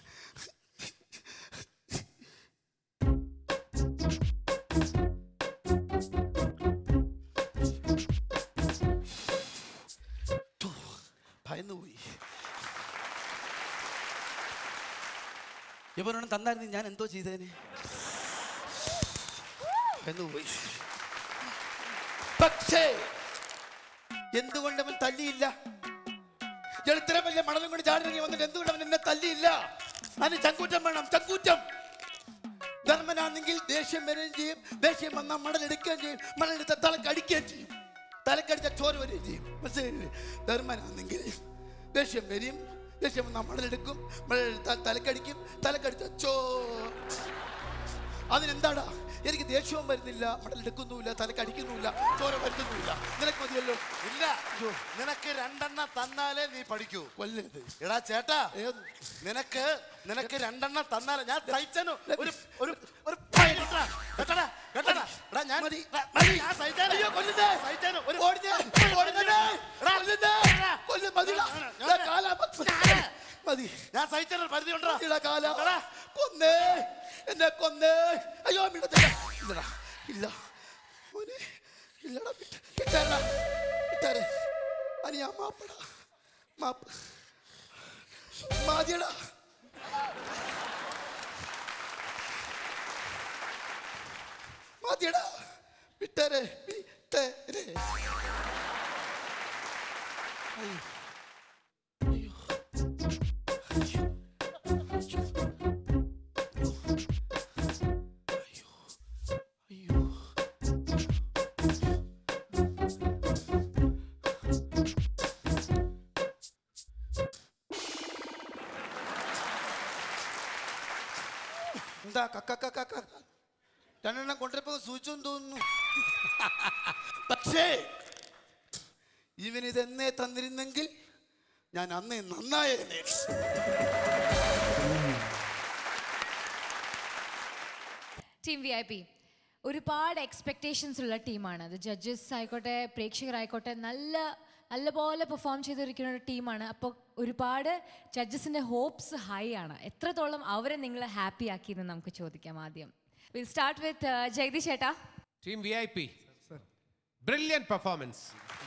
ഭയന്നുപോയി. ഇവനോട് തന്നായിരുന്നു ഞാൻ എന്തോ ചെയ്തേനെ. ഭയന്നുപോയി. പക്ഷേ എന്തുകൊണ്ട് അവൻ തല്ലിയില്ല? ഇത്ര വലിയ മണലും കൊണ്ട് ചാടിറങ്ങി വന്നിട്ട് എന്തുകൊണ്ട് അവൻ എന്നെ തല്ലിയില്ല? അതിന് ചങ്കൂറ്റം വേണം, ചങ്കൂറ്റം. ധർമ്മനാണെങ്കിൽ ദേഷ്യം വരികയും ചെയ്യും. ദേഷ്യം വന്നാൽ മണലെടുക്കുകയും ചെയ്യും. മണലെടുത്ത തലക്കടിക്കുകയും ചെയ്യും. തലക്കടിച്ച ചോര വരികയും ചെയ്യും. മനസ്സിലായില്ലേ? ധർമ്മനാണെങ്കിൽ ദേഷ്യം വരും. ദേഷ്യം വന്നാൽ മണലെടുക്കും. മണലെടുത്താൽ തലക്കടിക്കും. തലക്കടിച്ച ചോ അതിനെന്താടാ? എനിക്ക് ദേഷ്യവും വരുന്നില്ല, മടലെടുക്കുന്നുമില്ല, തലക്കടിക്കുന്നുമില്ല, ചോര വരുത്തുന്നുമില്ല. നിനക്ക് മതിയല്ലോ? ഇല്ല, നിനക്ക് രണ്ടെണ്ണം തന്നാലേ നീ പഠിക്കൂ. കൊല്ലരുത്. എടാ ചേട്ടാ, നിനക്ക് നിനക്ക് രണ്ടെണ്ണം തന്നാലേ ഞാൻ സഹിച്ചനു. ഒരു ഒരു ഒരു കേട്ടടാ കേട്ടടാ എടാ ഞാൻ മതി ഞാൻ സഹിച്ചേനെ. അയ്യോ കൊല്ലുന്നേ സഹിച്ചേനു. ഒരു ഓടിഞ്ഞേ ഓടിഞ്ഞേ കൊല്ലുന്നേ കൊല്ലു മതിടാ. കാല മതി. ഞാൻ സഹിച്ചേന പരിധി ഉണ്ടോ? ഇടാ കാല കൊന്നേ എന്നെ കൊന്നേ. അയ്യോ മിണ്ടത്തില്ല. ഇല്ലടാ ഇല്ല മോനെ ഇല്ലടാ. വിട്ടാരടാ വിട്ടാരെ. അനിയാ മാപ്പടാ മാപ്പ് മാതിയടാ. മാതിയടാ വിട്ടാരെ വിട്ടേരെ. അയ്യോ അയ്യോ അയ്യോ അയ്യോ. എന്താ കക്ക കക്ക കക്ക രണ്ടെണ്ണം കൊണ്ടിരപ്പോ സൂചിച്ചെന്ന് തോന്നുന്നു. പക്ഷേ ഇവനിതെന്നേ തന്നിരുന്നെങ്കിൽ ഞാൻ അന്നേ നന്നായേനെ. ടീം വി ഐ പി ഒരുപാട് എക്സ്പെക്ടേഷൻസ് ഉള്ള ടീമാണ്. അത് ജഡ്ജസ് ആയിക്കോട്ടെ, പ്രേക്ഷകരായിക്കോട്ടെ, നല്ല നല്ലപോലെ പെർഫോം ചെയ്തിരിക്കുന്ന ഒരു ടീമാണ്. അപ്പോൾ ഒരുപാട് ജഡ്ജസിൻ്റെ ഹോപ്സ് ഹൈ ആണ്. എത്രത്തോളം അവരെ നിങ്ങൾ ഹാപ്പി ആക്കിയെന്ന് നമുക്ക് ചോദിക്കാം. ആദ്യം വിൽ സ്റ്റാർട്ട് വിത്ത് ജഗദീഷ് ചേട്ടാ. Team V I P brilliant performance.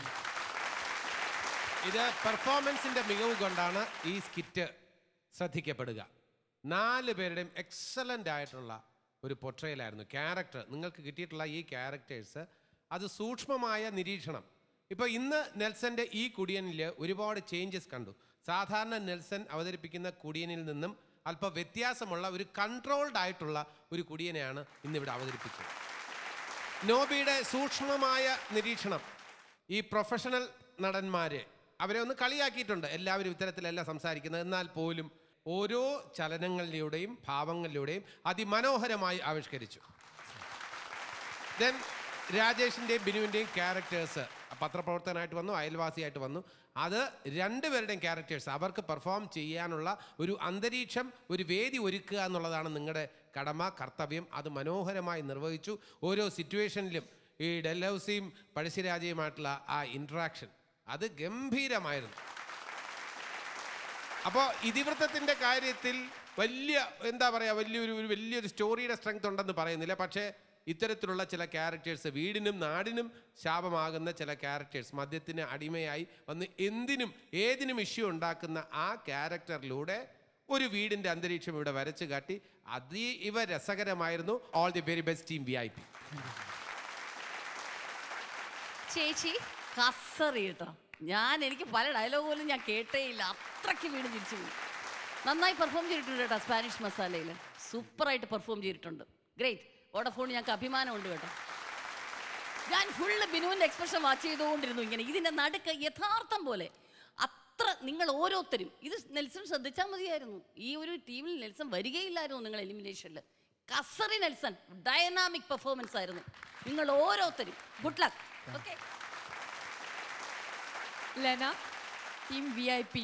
ഇത് പെർഫോമൻസിൻ്റെ മികവ് കൊണ്ടാണ് ഈ സ്കിറ്റ് ശ്രദ്ധിക്കപ്പെടുക. നാല് പേരുടെയും എക്സലൻ്റ് ആയിട്ടുള്ള ഒരു പൊട്രയലായിരുന്നു. ക്യാരക്ടർ നിങ്ങൾക്ക് കിട്ടിയിട്ടുള്ള ഈ ക്യാരക്ടേഴ്സ്, അത് സൂക്ഷ്മമായ നിരീക്ഷണം. ഇപ്പോൾ ഇന്ന് നെൽസൻ്റെ ഈ കുടിയനിൽ ഒരുപാട് ചേഞ്ചസ് കണ്ടു. സാധാരണ നെൽസൺ അവതരിപ്പിക്കുന്ന കുടിയനിൽ നിന്നും അല്പം വ്യത്യാസമുള്ള ഒരു കൺട്രോൾഡ് ആയിട്ടുള്ള ഒരു കുടിയനെയാണ് ഇന്നിവിടെ അവതരിപ്പിച്ചത്. നോബിയുടെ സൂക്ഷ്മമായ നിരീക്ഷണം. ഈ പ്രൊഫഷണൽ നടന്മാരെ അവരെ ഒന്ന് കളിയാക്കിയിട്ടുണ്ട്. എല്ലാവരും ഇത്തരത്തിലല്ല സംസാരിക്കുന്നത്. എന്നാൽ പോലും ഓരോ ചലനങ്ങളിലൂടെയും ഭാവങ്ങളിലൂടെയും അതിമനോഹരമായി ആവിഷ്കരിച്ചു. ദെൻ രാജേഷിൻ്റെയും ബിനുവിൻ്റെയും ക്യാരക്ടേഴ്സ് പത്രപ്രവർത്തകനായിട്ട് വന്നു, അയൽവാസിയായിട്ട് വന്നു. അത് രണ്ടുപേരുടെയും ക്യാരക്ടേഴ്സ് അവർക്ക് പെർഫോം ചെയ്യാനുള്ള ഒരു അന്തരീക്ഷം, ഒരു വേദി ഒരുക്കുക എന്നുള്ളതാണ് നിങ്ങളുടെ കടമ, കർത്തവ്യം. അത് മനോഹരമായി നിർവഹിച്ചു. ഓരോ സിറ്റുവേഷനിലും ഈ ഡെൽഹൌസിയും പഴശ്ശിരാജയുമായിട്ടുള്ള ആ ഇൻട്രാക്ഷൻ അത് ഗംഭീരമായിരുന്നു. അപ്പോൾ ഇതിവൃത്തത്തിൻ്റെ കാര്യത്തിൽ വലിയ എന്താ പറയുക, വലിയൊരു ഒരു വലിയൊരു സ്റ്റോറിയുടെ സ്ട്രെങ്ത് ഉണ്ടെന്ന് പറയുന്നില്ല. പക്ഷേ ഇത്തരത്തിലുള്ള ചില ക്യാരക്ടേഴ്സ്, വീടിനും നാടിനും ശാപമാകുന്ന ചില ക്യാരക്ടേഴ്സ്, മദ്യത്തിന് അടിമയായി വന്ന് എന്തിനും ഏതിനും ഇഷ്യൂ ഉണ്ടാക്കുന്ന ആ ക്യാരക്ടറിലൂടെ ഒരു വീടിൻ്റെ അന്തരീക്ഷം ഇവിടെ വരച്ചു കാട്ടി. അതീവ രസകരമായിരുന്നു. All the very best team V I P. ചേച്ചി കസറി കേട്ടോ. ഞാൻ എനിക്ക് പല ഡയലോഗ് പോലും ഞാൻ കേട്ടേ ഇല്ല, അത്രയ്ക്ക് വീട് തിരിച്ചു പോയി. നന്നായി പെർഫോം ചെയ്തിട്ടുണ്ട് കേട്ടോ. സ്പാനിഷ് മസാലയിൽ സൂപ്പറായിട്ട് പെർഫോം ചെയ്തിട്ടുണ്ട്. ഗ്രേറ്റ്. വോഡഫോൺ ഞങ്ങൾക്ക് അഭിമാനമുണ്ട് കേട്ടോ. ഞാൻ ഫുള്ള് ബിനുവിൻ്റെ എക്സ്പ്രഷൻ വാച്ച് ചെയ്തുകൊണ്ടിരുന്നു. ഇങ്ങനെ ഇതിൻ്റെ നടുക്ക് യഥാർത്ഥം പോലെ അത്ര നിങ്ങൾ ഓരോരുത്തരും ഇത് നെൽസൺ ശ്രദ്ധിച്ചാൽ മതിയായിരുന്നു. ഈ ഒരു ടീമിൽ നെൽസൺ വരികയില്ലായിരുന്നു നിങ്ങൾ എലിമിനേഷനിൽ. കസറി നെൽസൺ ഡയനാമിക് പെർഫോമൻസ് ആയിരുന്നു നിങ്ങൾ ഓരോരുത്തരും. Good luck. Okay Lena. Team V I P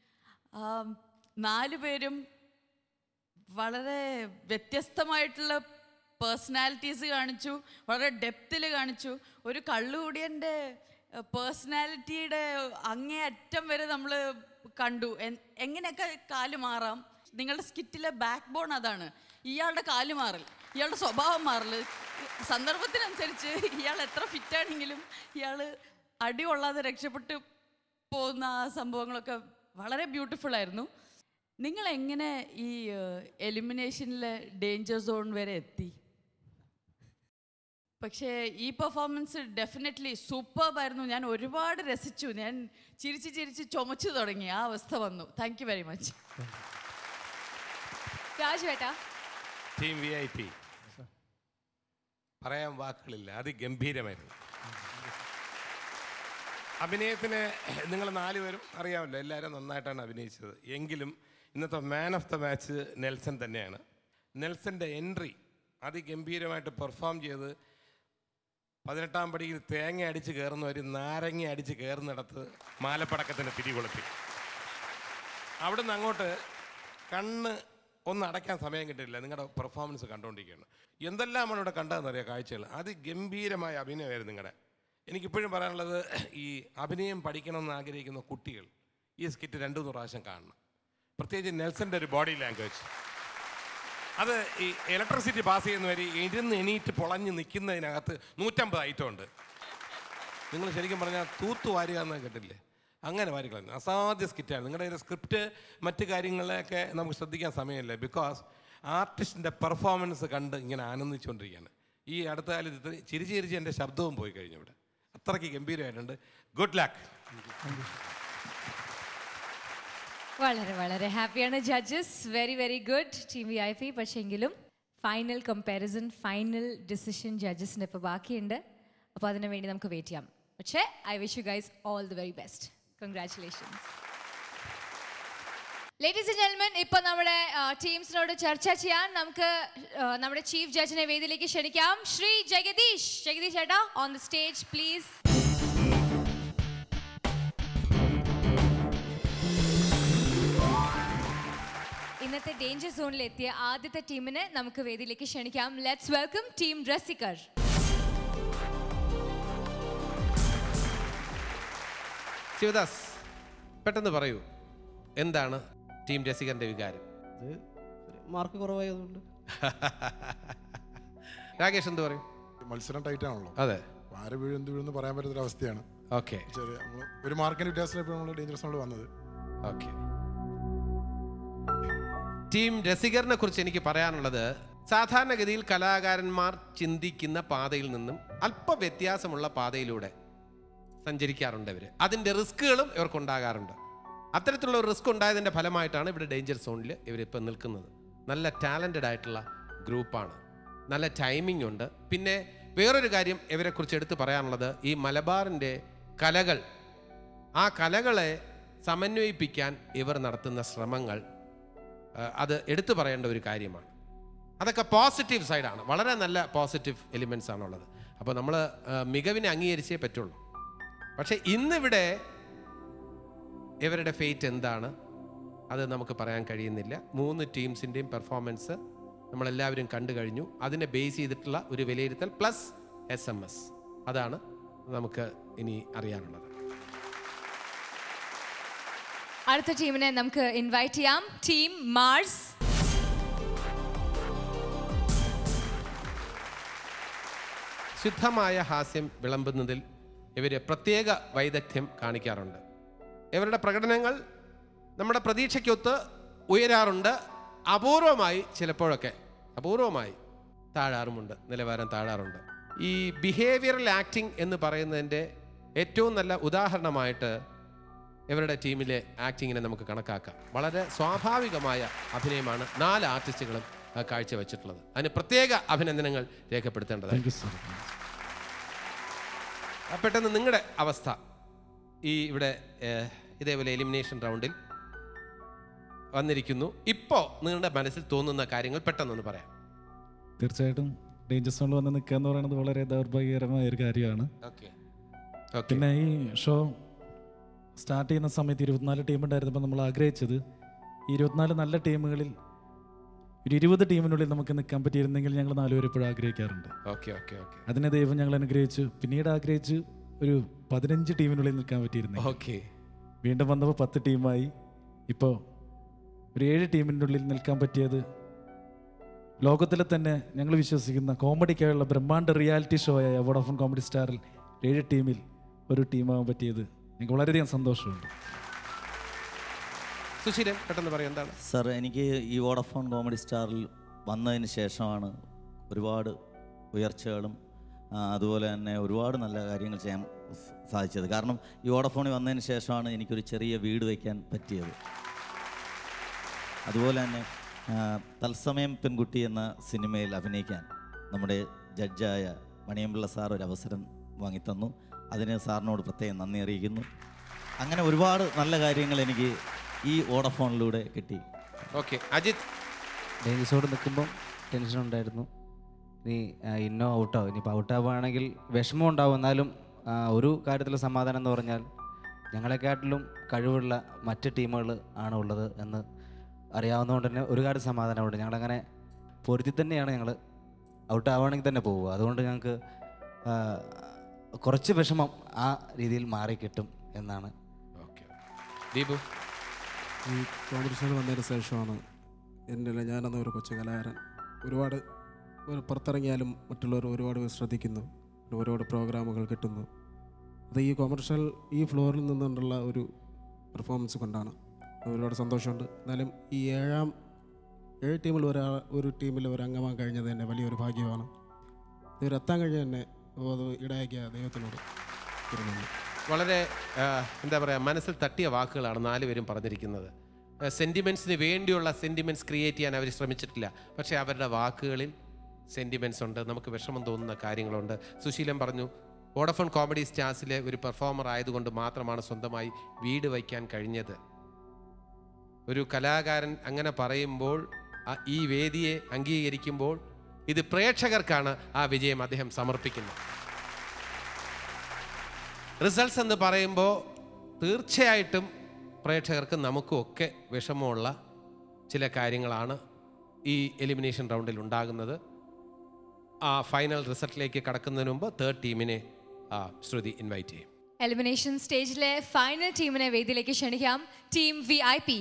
നാല് പേരും വളരെ വ്യത്യസ്തമായിട്ടുള്ള പേഴ്സണാലിറ്റീസ് കാണിച്ചു, വളരെ ഡെപ്തിൽ കാണിച്ചു. ഒരു കള്ളുകൂടിയൻ്റെ പേഴ്സണാലിറ്റിയുടെ അങ്ങേയറ്റം വരെ നമ്മൾ കണ്ടു. എങ്ങനെയൊക്കെ കാല് മാറാം. നിങ്ങളുടെ സ്കിറ്റിലെ ബാക്ക് ബോൺ അതാണ്. ഇയാളുടെ കാല് മാറൽ, ഇയാളുടെ സ്വഭാവം മാറൽ, സന്ദർഭത്തിനനുസരിച്ച് ഇയാൾ എത്ര ഫിറ്റാണെങ്കിലും ഇയാൾ അടി കൊള്ളാതെ രക്ഷപ്പെട്ട് പോകുന്ന ആ സംഭവങ്ങളൊക്കെ വളരെ ബ്യൂട്ടിഫുൾ ആയിരുന്നു. നിങ്ങൾ എങ്ങനെ ഈ എലിമിനേഷനിലെ ഡേഞ്ചർ സോൺ വരെ എത്തി? പക്ഷേ ഈ പെർഫോമൻസ് ഡെഫിനറ്റ്ലി സൂപ്പർബായിരുന്നു. ഞാൻ ഒരുപാട് രസിച്ചു. ഞാൻ ചിരിച്ച് ചിരിച്ച് ചുമച്ചു തുടങ്ങി. ആ അവസ്ഥ വന്നു. Thank you very much. രാജുവേട്ടാ. ടീം വി ഐ പി പറയാൻ വാക്കുകളില്ല, അതിഗംഭീരമായിരുന്നു. അഭിനയത്തിന് നിങ്ങൾ നാലുപേരും അറിയാമല്ലോ, എല്ലാവരും നന്നായിട്ടാണ് അഭിനയിച്ചത്. എങ്കിലും ഇന്നത്തെ man of the match Nelson തന്നെയാണ്. നെൽസൻ്റെ എൻട്രി അതിഗംഭീരമായിട്ട് പെർഫോം ചെയ്ത് പതിനെട്ടാം പടിയിൽ തേങ്ങ അടിച്ച് കയറുന്നവർ നാരങ്ങ അടിച്ച് കയറുന്നിടത്ത് മാലപ്പടക്കത്തിൻ്റെ തിരികൊളുത്തി. അവിടെ നിന്ന് അങ്ങോട്ട് കണ്ണ് ഒന്ന് അടയ്ക്കാൻ സമയം കിട്ടില്ല. നിങ്ങളുടെ പെർഫോമൻസ് കണ്ടുകൊണ്ടിരിക്കുകയാണ്. എന്തെല്ലാമാണ് ഇവിടെ കണ്ടതെന്നറിയാം കാഴ്ചകൾ. അതിഗംഭീരമായ അഭിനയമായിരുന്നു നിങ്ങളുടെ. എനിക്കിപ്പോഴും പറയാനുള്ളത്, ഈ അഭിനയം പഠിക്കണമെന്ന് ആഗ്രഹിക്കുന്ന കുട്ടികൾ ഈ സ്കിറ്റ് രണ്ടു മൂന്ന് പ്രാവശ്യം കാണണം. പ്രത്യേകിച്ച് നെൽസൻ്റെ ഒരു ബോഡി ലാംഗ്വേജ്, അത് ഈ ഇലക്ട്രിസിറ്റി പാസ് ചെയ്യുന്നവർ ഇരുന്ന് എണീറ്റ് പൊളഞ്ഞ് നിൽക്കുന്നതിനകത്ത് നൂറ്റമ്പത് ഐറ്റം ഉണ്ട്. നിങ്ങൾ ശരിക്കും പറഞ്ഞാൽ തൂത്തു വാരുക എന്ന് കേട്ടില്ലേ, അങ്ങനെ വാരികളായിരുന്നു. അസാധ്യ സ്കിറ്റാണ്. നിങ്ങളുടെ സ്ക്രിപ്റ്റ് മറ്റു കാര്യങ്ങളെയൊക്കെ നമുക്ക് ശ്രദ്ധിക്കാൻ സമയമില്ല. ബിക്കോസ് ആർട്ടിസ്റ്റിൻ്റെ പെർഫോമൻസ് കണ്ട് ഇങ്ങനെ ആനന്ദിച്ചുകൊണ്ടിരിക്കുകയാണ്. ഈ അടുത്ത കാലത്ത് ചിരിച്ച് ചിരിച്ച് എൻ്റെ ശബ്ദവും പോയി കഴിഞ്ഞു. ഇവിടെ അത്രയ്ക്ക് ഗംഭീരമായിട്ടുണ്ട്. Good luck. വളരെ വളരെ ഹാപ്പിയാണ് judges. Very very good team V I P. പക്ഷേങ്കിലും ഫൈനൽ കമ്പാരിസൺ, ഫൈനൽ ഡിസിഷൻ ജഡ്ജസിൻ്റെ ഇപ്പോൾ ബാക്കിയുണ്ട്. അപ്പോൾ അതിനു വേണ്ടി നമുക്ക് വെയിറ്റ് ചെയ്യാം. പക്ഷേ I wish you guys all the very best. Congratulations. Ladies and gentlemen, ഇപ്പോൾ നമ്മുടെ ടീംസിനോട് ചർച്ച ചെയ്യാൻ നമുക്ക് നമ്മുടെ ചീഫ് ജഡ്ജിനെ വേദിയിലേക്ക് ക്ഷണിക്കാം. ശ്രീ ജഗദീഷ്. ജഗദീഷ് ചേട്ടാ, ഓൺ ദി സ്റ്റേജ് പ്ലീസ്. ഇന്നത്തെ ഡേഞ്ചർ സോണിൽ എത്തിയ ആദ്യത്തെ ടീമിനെ നമുക്ക് വേദിയിലേക്ക് ക്ഷണിക്കാം. Let's welcome team Rasikar. Shivadas, പെട്ടെന്ന് പറയൂ, എന്താണ് ടീം രസികന്റെ വികാരം? മാർക്ക് കുറവായതുകൊണ്ട്. രാകേഷ് എന്ത് പറയും? മത്സരം ടൈറ്റ് ആണല്ലോ. അതെ, ആര് വീഴും എന്ത് വീഴുന്ന് പറയാൻ പറ്റുന്ന അവസ്ഥയാണ്. ഓക്കെ, ചെറിയ ഒരു മാർക്കിന്റെ വ്യത്യാസത്തിൽ നമ്മൾ ഡേഞ്ചറസ് സോണിൽ വന്നത്. ഓക്കെ. ടീം രസികറിനെ കുറിച്ച് എനിക്ക് പറയാനുള്ളത്, സാധാരണഗതിയിൽ കലാകാരന്മാർ ചിന്തിക്കുന്ന പാതയിൽ നിന്നും അല്പ വ്യത്യാസമുള്ള പാതയിലൂടെ സഞ്ചരിക്കാറുണ്ട് ഇവർ. അതിൻ്റെ റിസ്കുകളും ഇവർക്കുണ്ടാകാറുണ്ട്. അത്തരത്തിലുള്ള ഒരു റിസ്ക് ഉണ്ടായതിൻ്റെ ഫലമായിട്ടാണ് ഇവിടെ ഡേഞ്ചർ സോണിൽ ഇവരിപ്പോൾ നിൽക്കുന്നത്. നല്ല ടാലൻറ്റഡ് ആയിട്ടുള്ള ഗ്രൂപ്പാണ്, നല്ല ടൈമിംഗ് ഉണ്ട്. പിന്നെ വേറൊരു കാര്യം ഇവരെക്കുറിച്ച് എടുത്ത് പറയാനുള്ളത്, ഈ മലബാറിൻ്റെ കലകൾ, ആ കലകളെ സമന്വയിപ്പിക്കാൻ ഇവർ നടത്തുന്ന ശ്രമങ്ങൾ, അത് എടുത്തു പറയേണ്ട ഒരു കാര്യമാണ്. അതൊക്കെ പോസിറ്റീവ് സൈഡാണ്, വളരെ നല്ല പോസിറ്റീവ് എലിമെൻറ്റ്സ് ആണുള്ളത്. അപ്പോൾ നമ്മൾ മികവിനെ അംഗീകരിച്ചേ പറ്റുള്ളൂ. പക്ഷേ ഇന്നിവിടെ ഇവരുടെ ഫേറ്റ് എന്താണ് അത് നമുക്ക് പറയാൻ കഴിയുന്നില്ല. മൂന്ന് ടീംസിൻ്റെയും പെർഫോമൻസ് നമ്മളെല്ലാവരും കണ്ടു കഴിഞ്ഞു. അതിനെ ബേസ് ചെയ്തിട്ടുള്ള ഒരു വിലയിരുത്തൽ പ്ലസ് എസ് എം എസ്, അതാണ് നമുക്ക് ഇനി അറിയാനുള്ളത്. അടുത്ത ടീമിനെ നമുക്ക് ഇൻവൈറ്റ് ചെയ്യാം. Team Mars. ശുദ്ധമായ ഹാസ്യം വിളമ്പുന്നതിൽ ഇവർ പ്രത്യേക വൈദഗ്ധ്യം കാണിക്കാറുണ്ട്. ഇവരുടെ പ്രകടനങ്ങൾ നമ്മുടെ പ്രതീക്ഷയ്ക്കൊത്ത് ഉയരാറുണ്ട്. അപൂർവമായി ചിലപ്പോഴൊക്കെ അപൂർവമായി താഴാറുമുണ്ട്, നിലവാരം താഴാറുണ്ട്. ഈ ബിഹേവിയറൽ ആക്ടിങ് എന്ന് പറയുന്നതിൻ്റെ ഏറ്റവും നല്ല ഉദാഹരണമായിട്ട് ഇവരുടെ ടീമിലെ ആക്ടിങ്ങിനെ നമുക്ക് കണക്കാക്കാം. വളരെ സ്വാഭാവികമായ അഭിനയമാണ് നാല് ആർട്ടിസ്റ്റുകളും കാഴ്ചവെച്ചിട്ടുള്ളത്. അതിന് പ്രത്യേക അഭിനന്ദനങ്ങൾ രേഖപ്പെടുത്തേണ്ടതാണ്. പെട്ടെന്ന് നിങ്ങളുടെ അവസ്ഥ ഈ ഇവിടെ ഇതേപോലെ എലിമിനേഷൻ റൗണ്ടിൽ വന്നിരിക്കുന്നു. ഇപ്പോൾ നിങ്ങളുടെ മനസ്സിൽ തോന്നുന്ന കാര്യങ്ങൾ പെട്ടെന്നൊന്ന് പറയാം. തീർച്ചയായിട്ടും ഡേഞ്ചർ സോണിൽ വന്ന് നിൽക്കുക എന്ന് പറയുന്നത് വളരെ ദൗർഭാഗ്യകരമായ ഒരു കാര്യമാണ്. പിന്നെ ഈ ഷോ സ്റ്റാർട്ട് ചെയ്യുന്ന സമയത്ത് ഇരുപത്തിനാല് ടീം ഉണ്ടായിരുന്നപ്പോൾ നമ്മൾ ആഗ്രഹിച്ചത് ഈ ഇരുപത്തിനാല് നല്ല ടീമുകളിൽ ഒരു ഇരുപത് ടീമിനുള്ളിൽ നമുക്ക് നിൽക്കാൻ പറ്റിയിരുന്നെങ്കിൽ ഞങ്ങൾ നാലുപേർ ഇപ്പോഴും ആഗ്രഹിക്കാറുണ്ട്. ഓക്കെ ഓക്കെ ഓക്കെ അതിനെ ദൈവം ഞങ്ങൾ അനുഗ്രഹിച്ചു. പിന്നീട് ആഗ്രഹിച്ച് ഒരു പതിനഞ്ച് ടീമിനുള്ളിൽ നിൽക്കാൻ പറ്റിയിരുന്നു. ഓക്കെ വീണ്ടും വന്നപ്പോൾ പത്ത് ടീമായി. ഇപ്പോൾ ഒരു ഏഴ് ടീമിൻ്റെ ഉള്ളിൽ നിൽക്കാൻ പറ്റിയത് ലോകത്തിലെ തന്നെ ഞങ്ങൾ വിശ്വസിക്കുന്ന കോമഡിക്കായുള്ള ബ്രഹ്മാണ്ഡ റിയാലിറ്റി ഷോ ആയ വോഡാഫോൺ കോമഡി സ്റ്റാറിൽ ഏഴ് ടീമിൽ ഒരു ടീമാകാൻ പറ്റിയത് എനിക്ക് വളരെയധികം സന്തോഷമുണ്ട്. സുശീലൻ പെട്ടെന്ന് പറയാം എന്താണ്? സാർ, എനിക്ക് ഈ വോഡാഫോൺ കോമഡി സ്റ്റാറിൽ വന്നതിന് ശേഷമാണ് ഒരുപാട് ഉയർച്ചകളും അതുപോലെ തന്നെ ഒരുപാട് നല്ല കാര്യങ്ങൾ ചെയ്യാൻ സാധിച്ചത്. കാരണം ഈ വോഡാഫോണിൽ വന്നതിന് ശേഷമാണ് എനിക്കൊരു ചെറിയ വീട് വയ്ക്കാൻ പറ്റിയത്. അതുപോലെ തന്നെ തത്സമയം പെൺകുട്ടി എന്ന സിനിമയിൽ അഭിനയിക്കാൻ നമ്മുടെ ജഡ്ജായ മണിയമ്പിള്ള സാർ ഒരു അവസരം വാങ്ങിത്തന്നു. അതിന് സാറിനോട് പ്രത്യേകം നന്ദി അറിയിക്കുന്നു. അങ്ങനെ ഒരുപാട് നല്ല കാര്യങ്ങൾ എനിക്ക് ഈ വോഡാഫോണിലൂടെ കിട്ടി. ഓക്കെ, അജിത്. ഡേഞ്ചേഴ്സോട് നിൽക്കുമ്പം ടെൻഷൻ ഉണ്ടായിരുന്നു. ഇനി ഇന്നോ ഔട്ടാവും. ഇനിയിപ്പോൾ ഔട്ടാവുകയാണെങ്കിൽ വിഷമം ഉണ്ടാവും. എന്നാലും ഒരു കാര്യത്തിൽ സമാധാനം എന്ന് പറഞ്ഞാൽ ഞങ്ങളെക്കാട്ടിലും കഴിവുള്ള മറ്റ് ടീമുകൾ ആണ് ഉള്ളത് എന്ന് അറിയാവുന്നതുകൊണ്ട് തന്നെ ഒരു കാര്യം സമാധാനമുണ്ട്. ഞങ്ങളങ്ങനെ പൊരുത്തി തന്നെയാണ് ഞങ്ങൾ ഔട്ടാവുകയാണെങ്കിൽ തന്നെ പോവുക. അതുകൊണ്ട് ഞങ്ങൾക്ക് കുറച്ച് വിഷമം ആ രീതിയിൽ മാറി കിട്ടും എന്നാണ്. ഓക്കെ, ദീപു. ഈ കോമ്പറ്റീഷനിൽ വന്നതിന് ശേഷമാണ് എൻ്റെ ഞാനെന്ന ഒരു കൊച്ചു കലാകാരൻ ഒരുപാട് പുറത്തിറങ്ങിയാലും മറ്റുള്ളവർ ഒരുപാട് ശ്രദ്ധിക്കുന്നു, ഒരുപാട് പ്രോഗ്രാമുകൾ കിട്ടുന്നു. അത് ഈ കോമ്പറ്റീഷനിൽ ഈ ഫ്ലോറിൽ നിന്നുള്ള ഒരു പെർഫോമൻസ് കൊണ്ടാണ്. ഒരുപാട് സന്തോഷമുണ്ട്. എന്നാലും ഈ ഏഴാം ഏഴ് ടീമിൽ ഒരാൾ ഒരു ടീമിൽ ഒരു അംഗമാകാൻ കഴിഞ്ഞത് തന്നെ വലിയൊരു ഭാഗ്യമാണ്. ഇവരെത്താൻ കഴിഞ്ഞ തന്നെ അത് ഇടയാക്കിയ ദൈവത്തിനോട് ഇരുന്നു. വളരെ എന്താ പറയുക, മനസ്സിൽ തട്ടിയ വാക്കുകളാണ് നാലുപേരും പറഞ്ഞിരിക്കുന്നത്. സെൻറ്റിമെൻറ്റ്സിന് വേണ്ടിയുള്ള സെൻറ്റിമെൻറ്റ്സ് ക്രിയേറ്റ് ചെയ്യാൻ അവർ ശ്രമിച്ചിട്ടില്ല. പക്ഷേ അവരുടെ വാക്കുകളിൽ സെൻറ്റിമെൻറ്റ്സ് ഉണ്ട്, നമുക്ക് വിഷമം തോന്നുന്ന കാര്യങ്ങളുണ്ട്. സുശീലൻ പറഞ്ഞു വോഡാഫോൺ കോമഡി സ്റ്റാർസിലെ ഒരു പെർഫോമർ ആയതുകൊണ്ട് മാത്രമാണ് സ്വന്തമായി വീട് വയ്ക്കാൻ കഴിഞ്ഞത്. ഒരു കലാകാരൻ അങ്ങനെ പറയുമ്പോൾ, ഈ വേദിയെ അംഗീകരിക്കുമ്പോൾ ഇത് പ്രേക്ഷകർക്കാണ് ആ വിജയം അദ്ദേഹം സമർപ്പിക്കുന്നത്. റിസൾട്ട്സ് എന്ന് പറയുമ്പോൾ തീർച്ചയായിട്ടും പ്രേക്ഷകർക്ക് നമുക്കും ഒക്കെ വിഷമമുള്ള ചില കാര്യങ്ങളാണ് ഈ എലിമിനേഷൻ റൗണ്ടിൽ ഉണ്ടാകുന്നത്. ആ ഫൈനൽ റിസൾട്ടിലേക്ക് കടക്കുന്നതിന് മുമ്പ് തേർഡ് ടീമിനെ ശ്രുതി ഇൻവൈറ്റ് ചെയ്യും. എലിമിനേഷൻ സ്റ്റേജിലെ ഫൈനൽ ടീമിനെ വേദിയിലേക്ക് ക്ഷണിക്കാം. Team V I P.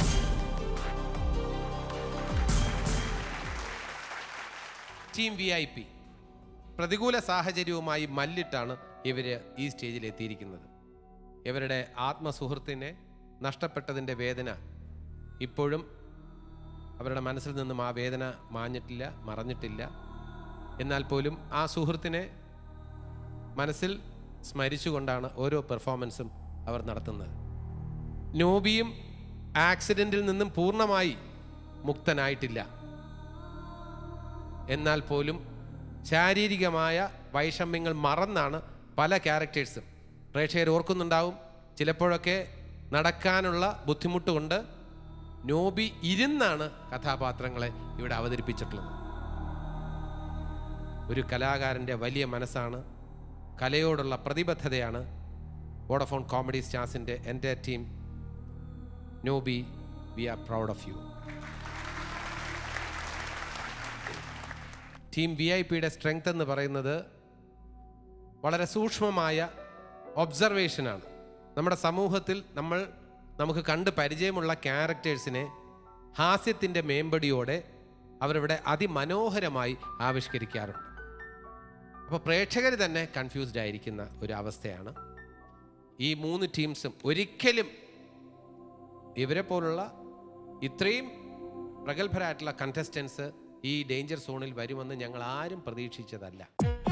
Team V I P പ്രതികൂല സാഹചര്യവുമായി മല്ലിട്ടാണ് ഇവർ ഈ സ്റ്റേജിൽ എത്തിയിരിക്കുന്നത്. ഇവരുടെ ആത്മസുഹൃത്തിനെ നഷ്ടപ്പെട്ടതിൻ്റെ വേദന ഇപ്പോഴും അവരുടെ മനസ്സിൽ നിന്നും ആ വേദന മാഞ്ഞിട്ടില്ല, മറഞ്ഞിട്ടില്ല. എന്നാൽ പോലും ആ സുഹൃത്തിനെ മനസ്സിൽ സ്മരിച്ചുകൊണ്ടാണ് ഓരോ പെർഫോമൻസും അവർ നടത്തുന്നത്. നോബിയും ആക്സിഡൻറ്റിൽ നിന്നും പൂർണ്ണമായി മുക്തനായിട്ടില്ല. എന്നാൽ പോലും ശാരീരികമായ വൈഷമ്യങ്ങൾ മറന്നാണ് പല ക്യാരക്ടേഴ്സും, പ്രേക്ഷകർ ഓർക്കുന്നുണ്ടാവും, ചിലപ്പോഴൊക്കെ നടക്കാനുള്ള ബുദ്ധിമുട്ട് കൊണ്ട് നോബി ഇരുന്നാണ് കഥാപാത്രങ്ങളെ ഇവിടെ അവതരിപ്പിച്ചിട്ടുള്ളത്. ഒരു കലാകാരൻ്റെ വലിയ മനസ്സാണ്, കലയോടുള്ള പ്രതിബദ്ധതയാണ് വോഡാഫോൺ കോമഡി സ്റ്റാർസിൻ്റെ എൻ്റെ team. Nobi, we are proud of you. Team V I പിയുടെ സ്ട്രെങ്ത് എന്ന് പറയുന്നത് വളരെ സൂക്ഷ്മമായ ഒബ്സർവേഷനാണ്. നമ്മുടെ സമൂഹത്തിൽ നമ്മൾ നമുക്ക് കണ്ട് പരിചയമുള്ള ക്യാരക്ടേഴ്സിനെ ഹാസ്യത്തിൻ്റെ മേമ്പടിയോടെ അവരിവിടെ അതിമനോഹരമായി ആവിഷ്കരിക്കാറുണ്ട്. അപ്പോൾ പ്രേക്ഷകർ തന്നെ കൺഫ്യൂസ്ഡ് ആയിരിക്കുന്ന ഒരു അവസ്ഥയാണ്. ഈ മൂന്ന് ടീംസും ഒരിക്കലും ഇവരെ പോലുള്ള ഇത്രയും പ്രഗത്ഭരായിട്ടുള്ള കണ്ടസ്റ്റൻസ് ഈ ഡേഞ്ചർ സോണിൽ വരുമെന്ന് ഞങ്ങൾ ആരും പ്രതീക്ഷിച്ചതല്ല.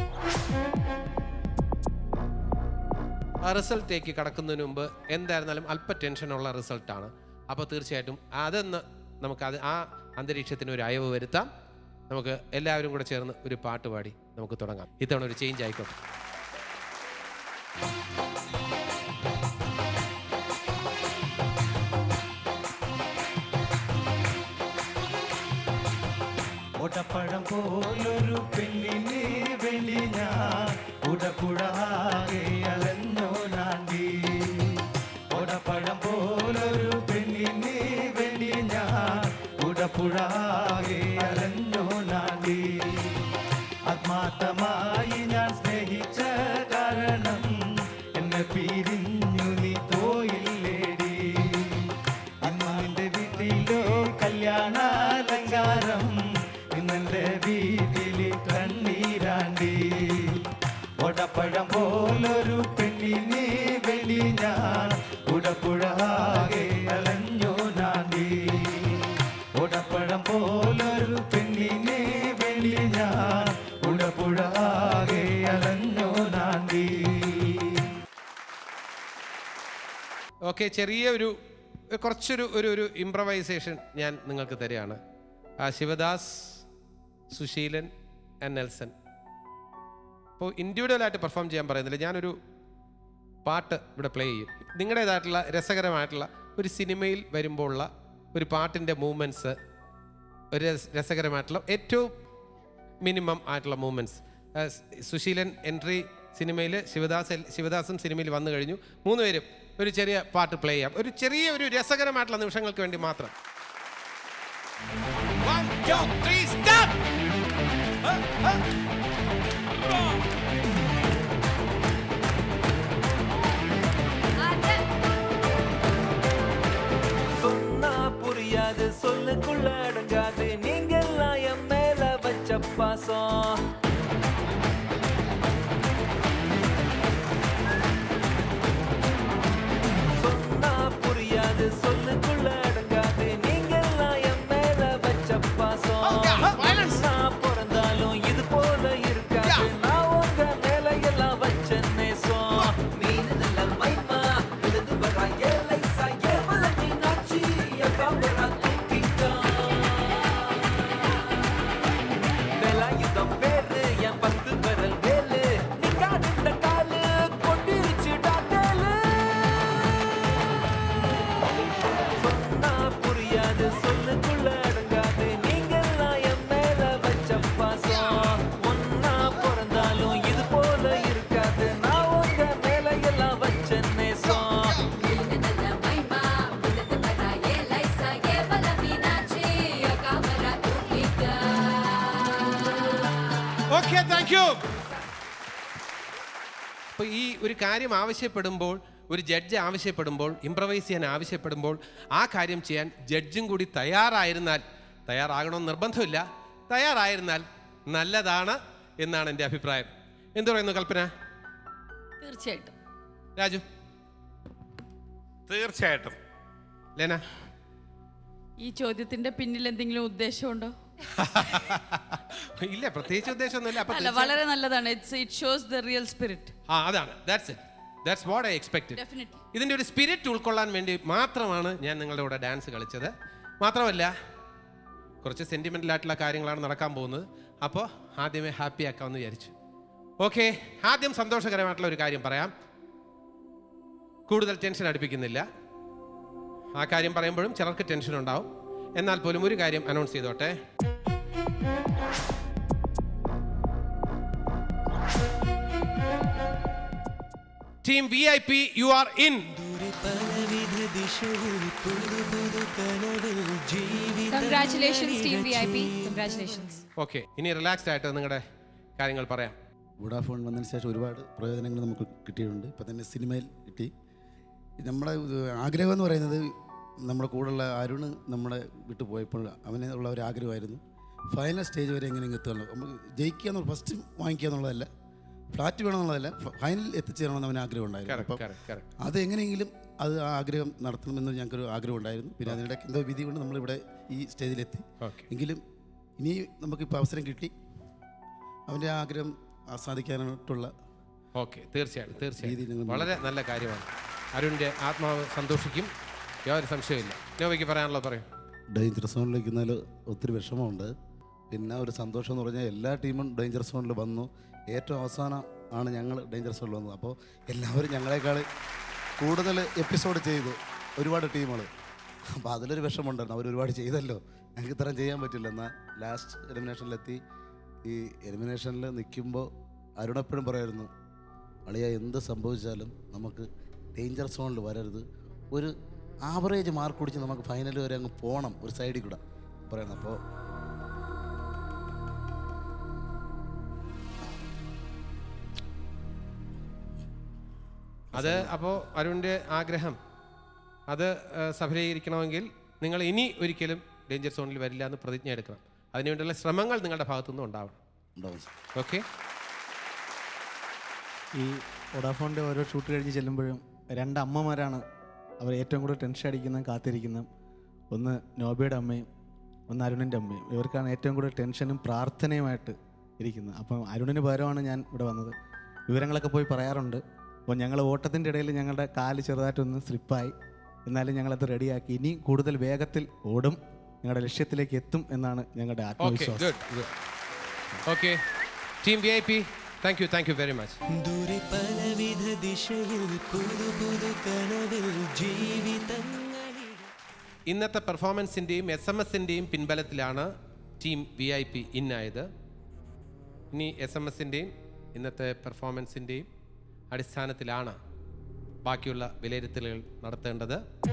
ആ റിസൾട്ടേക്ക് കടക്കുന്നതിന് മുമ്പ് എന്തായിരുന്നാലും അല്പ ടെൻഷനുള്ള റിസൾട്ടാണ്. അപ്പോൾ തീർച്ചയായിട്ടും അതൊന്ന് നമുക്ക് അത് ആ അന്തരീക്ഷത്തിന് ഒരു അയവ് വരുത്താം. നമുക്ക് എല്ലാവരും കൂടെ ചേർന്ന് ഒരു പാട്ട് പാടി നമുക്ക് തുടങ്ങാം. ഇത്തവണ ഒരു ചേഞ്ച് ആയിക്കോട്ടെ. ഒടപ്പഴം പോലൊരു പെണ്ണിനെ വെളി ഞാൻ ഉടപ്പുഴാകെ അലഞ്ഞോ നാണ്ടി. ഒടപ്പഴം പോലൊരു പെണ്ണിനെ വെളി ഞാൻ ഉടപ്പുഴാകെ അലഞ്ഞോ നാണ്ടി. ആത്മാർത്ഥമായി ഞാൻ സ്നേഹിച്ച കാരണം എന്നെ പിരിഞ്ഞു നീ പോയില്ലേടി. അന്ന് നിന്റെ വീട്ടിലോ കല്യാണാലങ്കാരം, ഇന്നെന്റെ വീട്ടില് കണ്ണീരാണ്ടി. ഒടപ്പഴം പോലൊരു പെണ്ണിനെ വെളി ഞാൻ ഉടപ്പുഴാകെ അലഞ്ഞോ നാണ്ടി. ഒടപ്പഴം പോലൊരു പെണ്ണിനെ വെളി ഞാൻ ഉടപ്പുഴാകെ അലഞ്ഞോ നാണ്ടി. ഓക്കെ, ചെറിയ ഒരു കുറച്ചൊരു ഒരു ഒരു ഇംപ്രവൈസേഷൻ ഞാൻ നിങ്ങൾക്ക് തരികയാണ്. Shivadas, Susheelan and Nelson. അപ്പോൾ ഇൻഡിവിജ്വലായിട്ട് പെർഫോം ചെയ്യാൻ പറയുന്നില്ല, ഞാനൊരു പാട്ട് ഇവിടെ പ്ലേ ചെയ്യും. നിങ്ങളുടേതായിട്ടുള്ള രസകരമായിട്ടുള്ള ഒരു സിനിമയിൽ വരുമ്പോൾ ഉള്ള ഒരു പാട്ടിൻ്റെ മൂവ്മെൻറ്റ്സ്, ഒരു രസകരമായിട്ടുള്ള ഏറ്റവും മിനിമം ആയിട്ടുള്ള മൂവ്മെൻറ്റ്സ്. സുശീലൻ എൻട്രി സിനിമയിൽ, ശിവദാസ് ശിവദാസും സിനിമയിൽ വന്നു കഴിഞ്ഞു. മൂന്ന് പേരും ഒരു ചെറിയ പാട്ട് പ്ലേ ചെയ്യാം, ഒരു ചെറിയ ഒരു രസകരമായിട്ടുള്ള നിമിഷങ്ങൾക്ക് വേണ്ടി മാത്രം. One, two, three, start! Uh, uh. சொன்னா புரியாது, சொல்லுக்குள்ள அடங்காது, நீங்கெல்லாம் என் மேல வச்ச பாசம். சொன்னா புரியாது, சொல்லுக்குள்ள அடங்காது, நீங்கெல்லாம் என் மேல வச்ச பாசம். நான் பிறந்தாலும் இது போல இருக்காது, நான் உங்க மேல எல்லாம் வச்ச நேசம். மீன் நல்ல மைமா விழுந்து வரா ஏலை சாயே வளர்ச்சி நாச்சி எவ்வளோ தூக்கிக்கா. வேலாயுதம் பேரு என் பத்து விரல் வேலு, நீ காடிந்த காலு கொண்டிருச்சு டாட்டேலு. சொன்னா புரியாது, சொல்லுக்குள்ள அடங்காது, நீங்கெல்லாம் என் மேல வச்ச பாசம். ஒன்னா பிறந்தாலும் இது போல இருக்காது, நான் உங்க மேல எல்லாம் வச்ச நேசம். Okay, thank you. അപ്പോൾ ഈ ഒരു കാര്യം ആവശ്യപ്പെടുമ്പോൾ, ഒരു ജഡ്ജ് ആവശ്യപ്പെടുമ്പോൾ, ഇംപ്രവൈസ് ചെയ്യാൻ ആവശ്യപ്പെടുമ്പോൾ ആ കാര്യം ചെയ്യാൻ ജഡ്ജും കൂടി തയ്യാറായിരുന്നാൽ, തയ്യാറാകണമെന്ന് നിർബന്ധമില്ല, തയ്യാറായിരുന്നാൽ നല്ലതാണ് എന്നാണ് എൻ്റെ അഭിപ്രായം. എന്തു പറയുന്നു കൽപ്പന? തീർച്ചയായിട്ടും. രാജു? തീർച്ചയായിട്ടും. ലേന? ഈ ചോദ്യത്തിന്റെ പിന്നിൽ എന്തെങ്കിലും ഉദ്ദേശമുണ്ടോ? ഇല്ല, പ്രത്യേകിച്ച് ഉദ്ദേശമൊന്നുമില്ല. അപ്പോൾ അല്ല, വളരെ നല്ലതാണ്. It shows the real spirit. ആ, അതാണ്. That's it. That's what I expected. Definitely. ഇതിൻ്റെ ഒരു സ്പിരിറ്റ് ഉൾക്കൊള്ളാൻ വേണ്ടി മാത്രമാണ് ഞാൻ നിങ്ങളുടെ കൂടെ ഡാൻസ് കളിച്ചത്. മാത്രമല്ല, കുറച്ച് സെൻറ്റിമെൻ്റൽ ആയിട്ടുള്ള കാര്യങ്ങളാണ് നടക്കാൻ പോകുന്നത്. അപ്പോൾ ആദ്യമേ ഹാപ്പി ആക്കാമെന്ന് വിചാരിച്ചു. ഓക്കെ, ആദ്യം സന്തോഷകരമായിട്ടുള്ള ഒരു കാര്യം പറയാം. കൂടുതൽ ടെൻഷൻ അടുപ്പിക്കുന്നില്ല. ആ കാര്യം പറയുമ്പോഴും ചിലർക്ക് ടെൻഷൻ ഉണ്ടാവും. എന്നാൽ പോലും ഒരു കാര്യം അനൗൺസ് ചെയ്തോട്ടെ. Team V I P, you are in. Congratulations, Team V I P. Congratulations. Okay, ഇനി റിലാക്സ്ഡ് ആയിട്ട് നിങ്ങളുടെ കാര്യങ്ങൾ പറയാം. വോഡാഫോൺ വന്നതിന് ശേഷം ഒരുപാട് പ്രയോജനങ്ങൾ നമുക്ക് കിട്ടിയിട്ടുണ്ട്. ഇപ്പം തന്നെ സിനിമയിൽ കിട്ടി. നമ്മുടെ ആഗ്രഹം എന്ന് പറയുന്നത്, നമ്മുടെ കൂടെയുള്ള അരുണ് നമ്മളെ വിട്ടു പോയപ്പോൾ അവന് ഉള്ള ഒരു ആഗ്രഹമായിരുന്നു ഫൈനൽ സ്റ്റേജ് വരെ എങ്ങനെ എത്തുകയുള്ളൂ. നമുക്ക് ജയിക്കുക എന്നുള്ള ഫസ്റ്റ് വാങ്ങിക്കുക എന്നുള്ളതല്ല, ഫ്ലാറ്റ് വേണമെന്നുള്ളതല്ല, ഫൈനൽ എത്തിച്ചേരണമെന്ന് അവന് ആഗ്രഹം ഉണ്ടായിരുന്നു. അപ്പം അത് എങ്ങനെയെങ്കിലും അത് ആ ആഗ്രഹം നടത്തണമെന്ന് ഞങ്ങൾക്കൊരു ആഗ്രഹം ഉണ്ടായിരുന്നു. പിന്നെ അതിനിടയ്ക്ക് എന്തോ വിധി കൊണ്ട് നമ്മളിവിടെ ഈ സ്റ്റേജിലെത്തി. എങ്കിലും ഇനി നമുക്കിപ്പോൾ അവസരം കിട്ടി അവൻ്റെ ആഗ്രഹം ആസ്വാദിക്കാനായിട്ടുള്ള. ഓക്കെ, തീർച്ചയായും തീർച്ചയായും വളരെ നല്ല കാര്യമാണ്. അരുണിൻ്റെ ആത്മാവ് സന്തോഷിക്കും, യാതൊരു സംശയമില്ല. നോവയ്ക്ക് പറയാനുള്ളത് പറയും. ഡേഞ്ചർ സോണിൽ നിൽക്കുന്നതിൽ ഒത്തിരി വിഷമമുണ്ട്. പിന്നെ ഒരു സന്തോഷം എന്ന് പറഞ്ഞാൽ എല്ലാ ടീമും ഡേഞ്ചർ സോണിൽ വന്നു. ഏറ്റവും അവസാനം ആണ് ഞങ്ങൾ ഡേഞ്ചർ സോണിൽ വന്നത്. അപ്പോൾ എല്ലാവരും ഞങ്ങളെക്കാൾ കൂടുതൽ എപ്പിസോഡ് ചെയ്തു ഒരുപാട് ടീമുകൾ. അപ്പോൾ അതിലൊരു വിഷമമുണ്ടായിരുന്നു, അവർ ഒരുപാട് ചെയ്തല്ലോ, ഞങ്ങൾക്ക് ഇത്രയും ചെയ്യാൻ പറ്റില്ല. എന്നാൽ ലാസ്റ്റ് എലിമിനേഷനിലെത്തി. ഈ എലിമിനേഷനിൽ നിൽക്കുമ്പോൾ അരുണെപ്പോഴും പറയായിരുന്നു, അളിയ എന്ത് സംഭവിച്ചാലും നമുക്ക് ഡേഞ്ചർ സോണിൽ വരരുത്, ഒരു ആവറേജ് മാർക്ക് കുടിച്ച് നമുക്ക് ഫൈനൽ വരെ അങ്ങ് പോകണം ഒരു സൈഡിൽ കൂടെ പറയുന്നത്. അപ്പോൾ അത് അപ്പോൾ അരുണിൻ്റെ ആഗ്രഹം അത് സഫലീകരിക്കണമെങ്കിൽ നിങ്ങൾ ഇനി ഒരിക്കലും ഡേഞ്ചർ സോണിൽ വരില്ല എന്ന് പ്രതിജ്ഞ എടുക്കണം. അതിനുവേണ്ടിയുള്ള ശ്രമങ്ങൾ നിങ്ങളുടെ ഭാഗത്തുനിന്നും ഉണ്ടാവണം. ഓക്കെ. ഈ വോഡാഫോണിൻ്റെ ഓരോ ഷൂട്ട് കഴിഞ്ഞ് ചെല്ലുമ്പോഴും രണ്ട് അമ്മമാരാണ് അവർ ഏറ്റവും കൂടുതൽ ടെൻഷൻ അടിക്കുന്നതും കാത്തിരിക്കുന്നതും. ഒന്ന് നോബിയുടെ അമ്മയും ഒന്ന് അരുണിൻ്റെ അമ്മയും. ഇവർക്കാണ് ഏറ്റവും കൂടുതൽ ടെൻഷനും പ്രാർത്ഥനയുമായിട്ട് ഇരിക്കുന്നത്. അപ്പം അരുണിന് പകരമാണ് ഞാൻ ഇവിടെ വന്നത്. വിവരങ്ങളൊക്കെ പോയി പറയാറുണ്ട്. അപ്പോൾ ഞങ്ങൾ ഓട്ടത്തിൻ്റെ ഇടയിൽ ഞങ്ങളുടെ കാല് ചെറുതായിട്ടൊന്ന് സ്ലിപ്പായി, എന്നാലും ഞങ്ങളത് റെഡിയാക്കി. ഇനി കൂടുതൽ വേഗത്തിൽ ഓടും, ഞങ്ങളുടെ ലക്ഷ്യത്തിലേക്ക് എത്തും എന്നാണ് ഞങ്ങളുടെ ആത്മവിശ്വാസം. Okay, team V I P, thank you thank you very much. ദൂരെ പലവിധ ദിശയിൽ പുതു പുതു കനവിൽ ജീവിതങ്ങളിൽ. ഇന്നത്തെ പെർഫോമൻസിൻ്റെയും എസ് എം എസിൻ്റെയും പിൻബലത്തിലാണ് ടീം വി ഐ പി ഇന്നായത്. ഇനി എസ് എം എസിൻ്റെയും ഇന്നത്തെ പെർഫോമൻസിൻ്റെയും അടിസ്ഥാനത്തിലാണ് ബാക്കിയുള്ള വിലയിരുത്തലുകൾ നടത്തേണ്ടത്.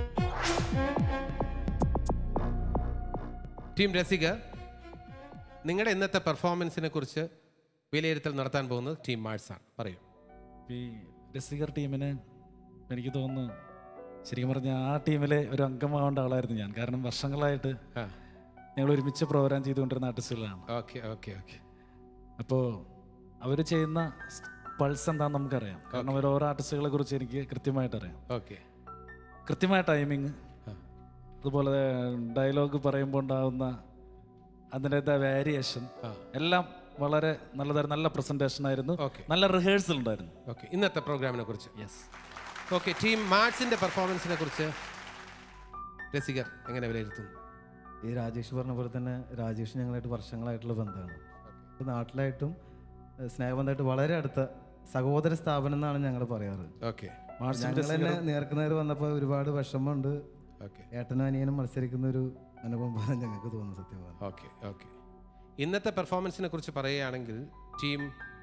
ടീം രസിക, നിങ്ങളുടെ ഇന്നത്തെ പെർഫോമൻസിനെ കുറിച്ച് വിലയിരുത്തൽ നടത്താൻ പോകുന്നത് ടീം മാഴ്സാണ്. പറയൂ. ഈ രസികർ ടീമിന് എനിക്ക് തോന്നുന്നു ശരിക്കും പറഞ്ഞാൽ ആ ടീമിലെ ഒരു അംഗമാവേണ്ട ആളായിരുന്നു ഞാൻ. കാരണം വർഷങ്ങളായിട്ട് ഞങ്ങൾ ഒരുമിച്ച് പ്രോഗ്രാം ചെയ്തുകൊണ്ടിരുന്ന ആർട്ടിസ്റ്റുകളാണ്. ഓക്കെ ഓക്കെ ഓക്കെ അപ്പോൾ അവർ ചെയ്യുന്ന പൾസ് എന്താണെന്ന് നമുക്കറിയാം. കാരണം അവർ ഓരോ ആർട്ടിസ്റ്റുകളെ കുറിച്ച് എനിക്ക് കൃത്യമായിട്ട് അറിയാം. ഓക്കെ, കൃത്യമായ ടൈമിങ്, അതുപോലെ ഡയലോഗ് പറയുമ്പോൾ ഉണ്ടാകുന്ന അതിൻ്റെതായ വേരിയേഷൻ എല്ലാം വളരെ നല്ലതായിരുന്നു. നല്ല പ്രസൻറ്റേഷൻ ആയിരുന്നു, നല്ല റിഹേഴ്സൽ ഉണ്ടായിരുന്നു. ഓക്കെ, ഇന്നത്തെ പ്രോഗ്രാമിനെ കുറിച്ച്. യെസ്. ഓക്കെ, ടീം മാർട്സിൻ്റെ പെർഫോമൻസിനെ കുറിച്ച് രസികർ എങ്ങനെ വിലയിരുത്തുന്നു? ഈ രാജേഷ് പറഞ്ഞ പോലെ തന്നെ രാജേഷ് ഞങ്ങളായിട്ട് വർഷങ്ങളായിട്ടുള്ള ബന്ധമാണ്. ഇപ്പോൾ നാട്ടിലായിട്ടും സ്നേഹബന്ധമായിട്ട് വളരെ അടുത്ത സഹോദര സ്ഥാപനം എന്നാണ് ഞങ്ങൾ പറയാറ്. ഓക്കെ, ഞങ്ങൾ തന്നെ നേർക്കുനേർ വന്നപ്പോൾ ഒരുപാട് വിഷമമുണ്ട്. ഏട്ടനും അനിയനും മത്സരിക്കുന്ന ഒരു അനുഭവം പോലെ ഞങ്ങൾക്ക് തോന്നുന്നു സത്യമാണ്. ഓക്കെ ഓക്കെ ഇന്നത്തെ പെർഫോമൻസിനെ കുറിച്ച് പറയുകയാണെങ്കിൽ ടീം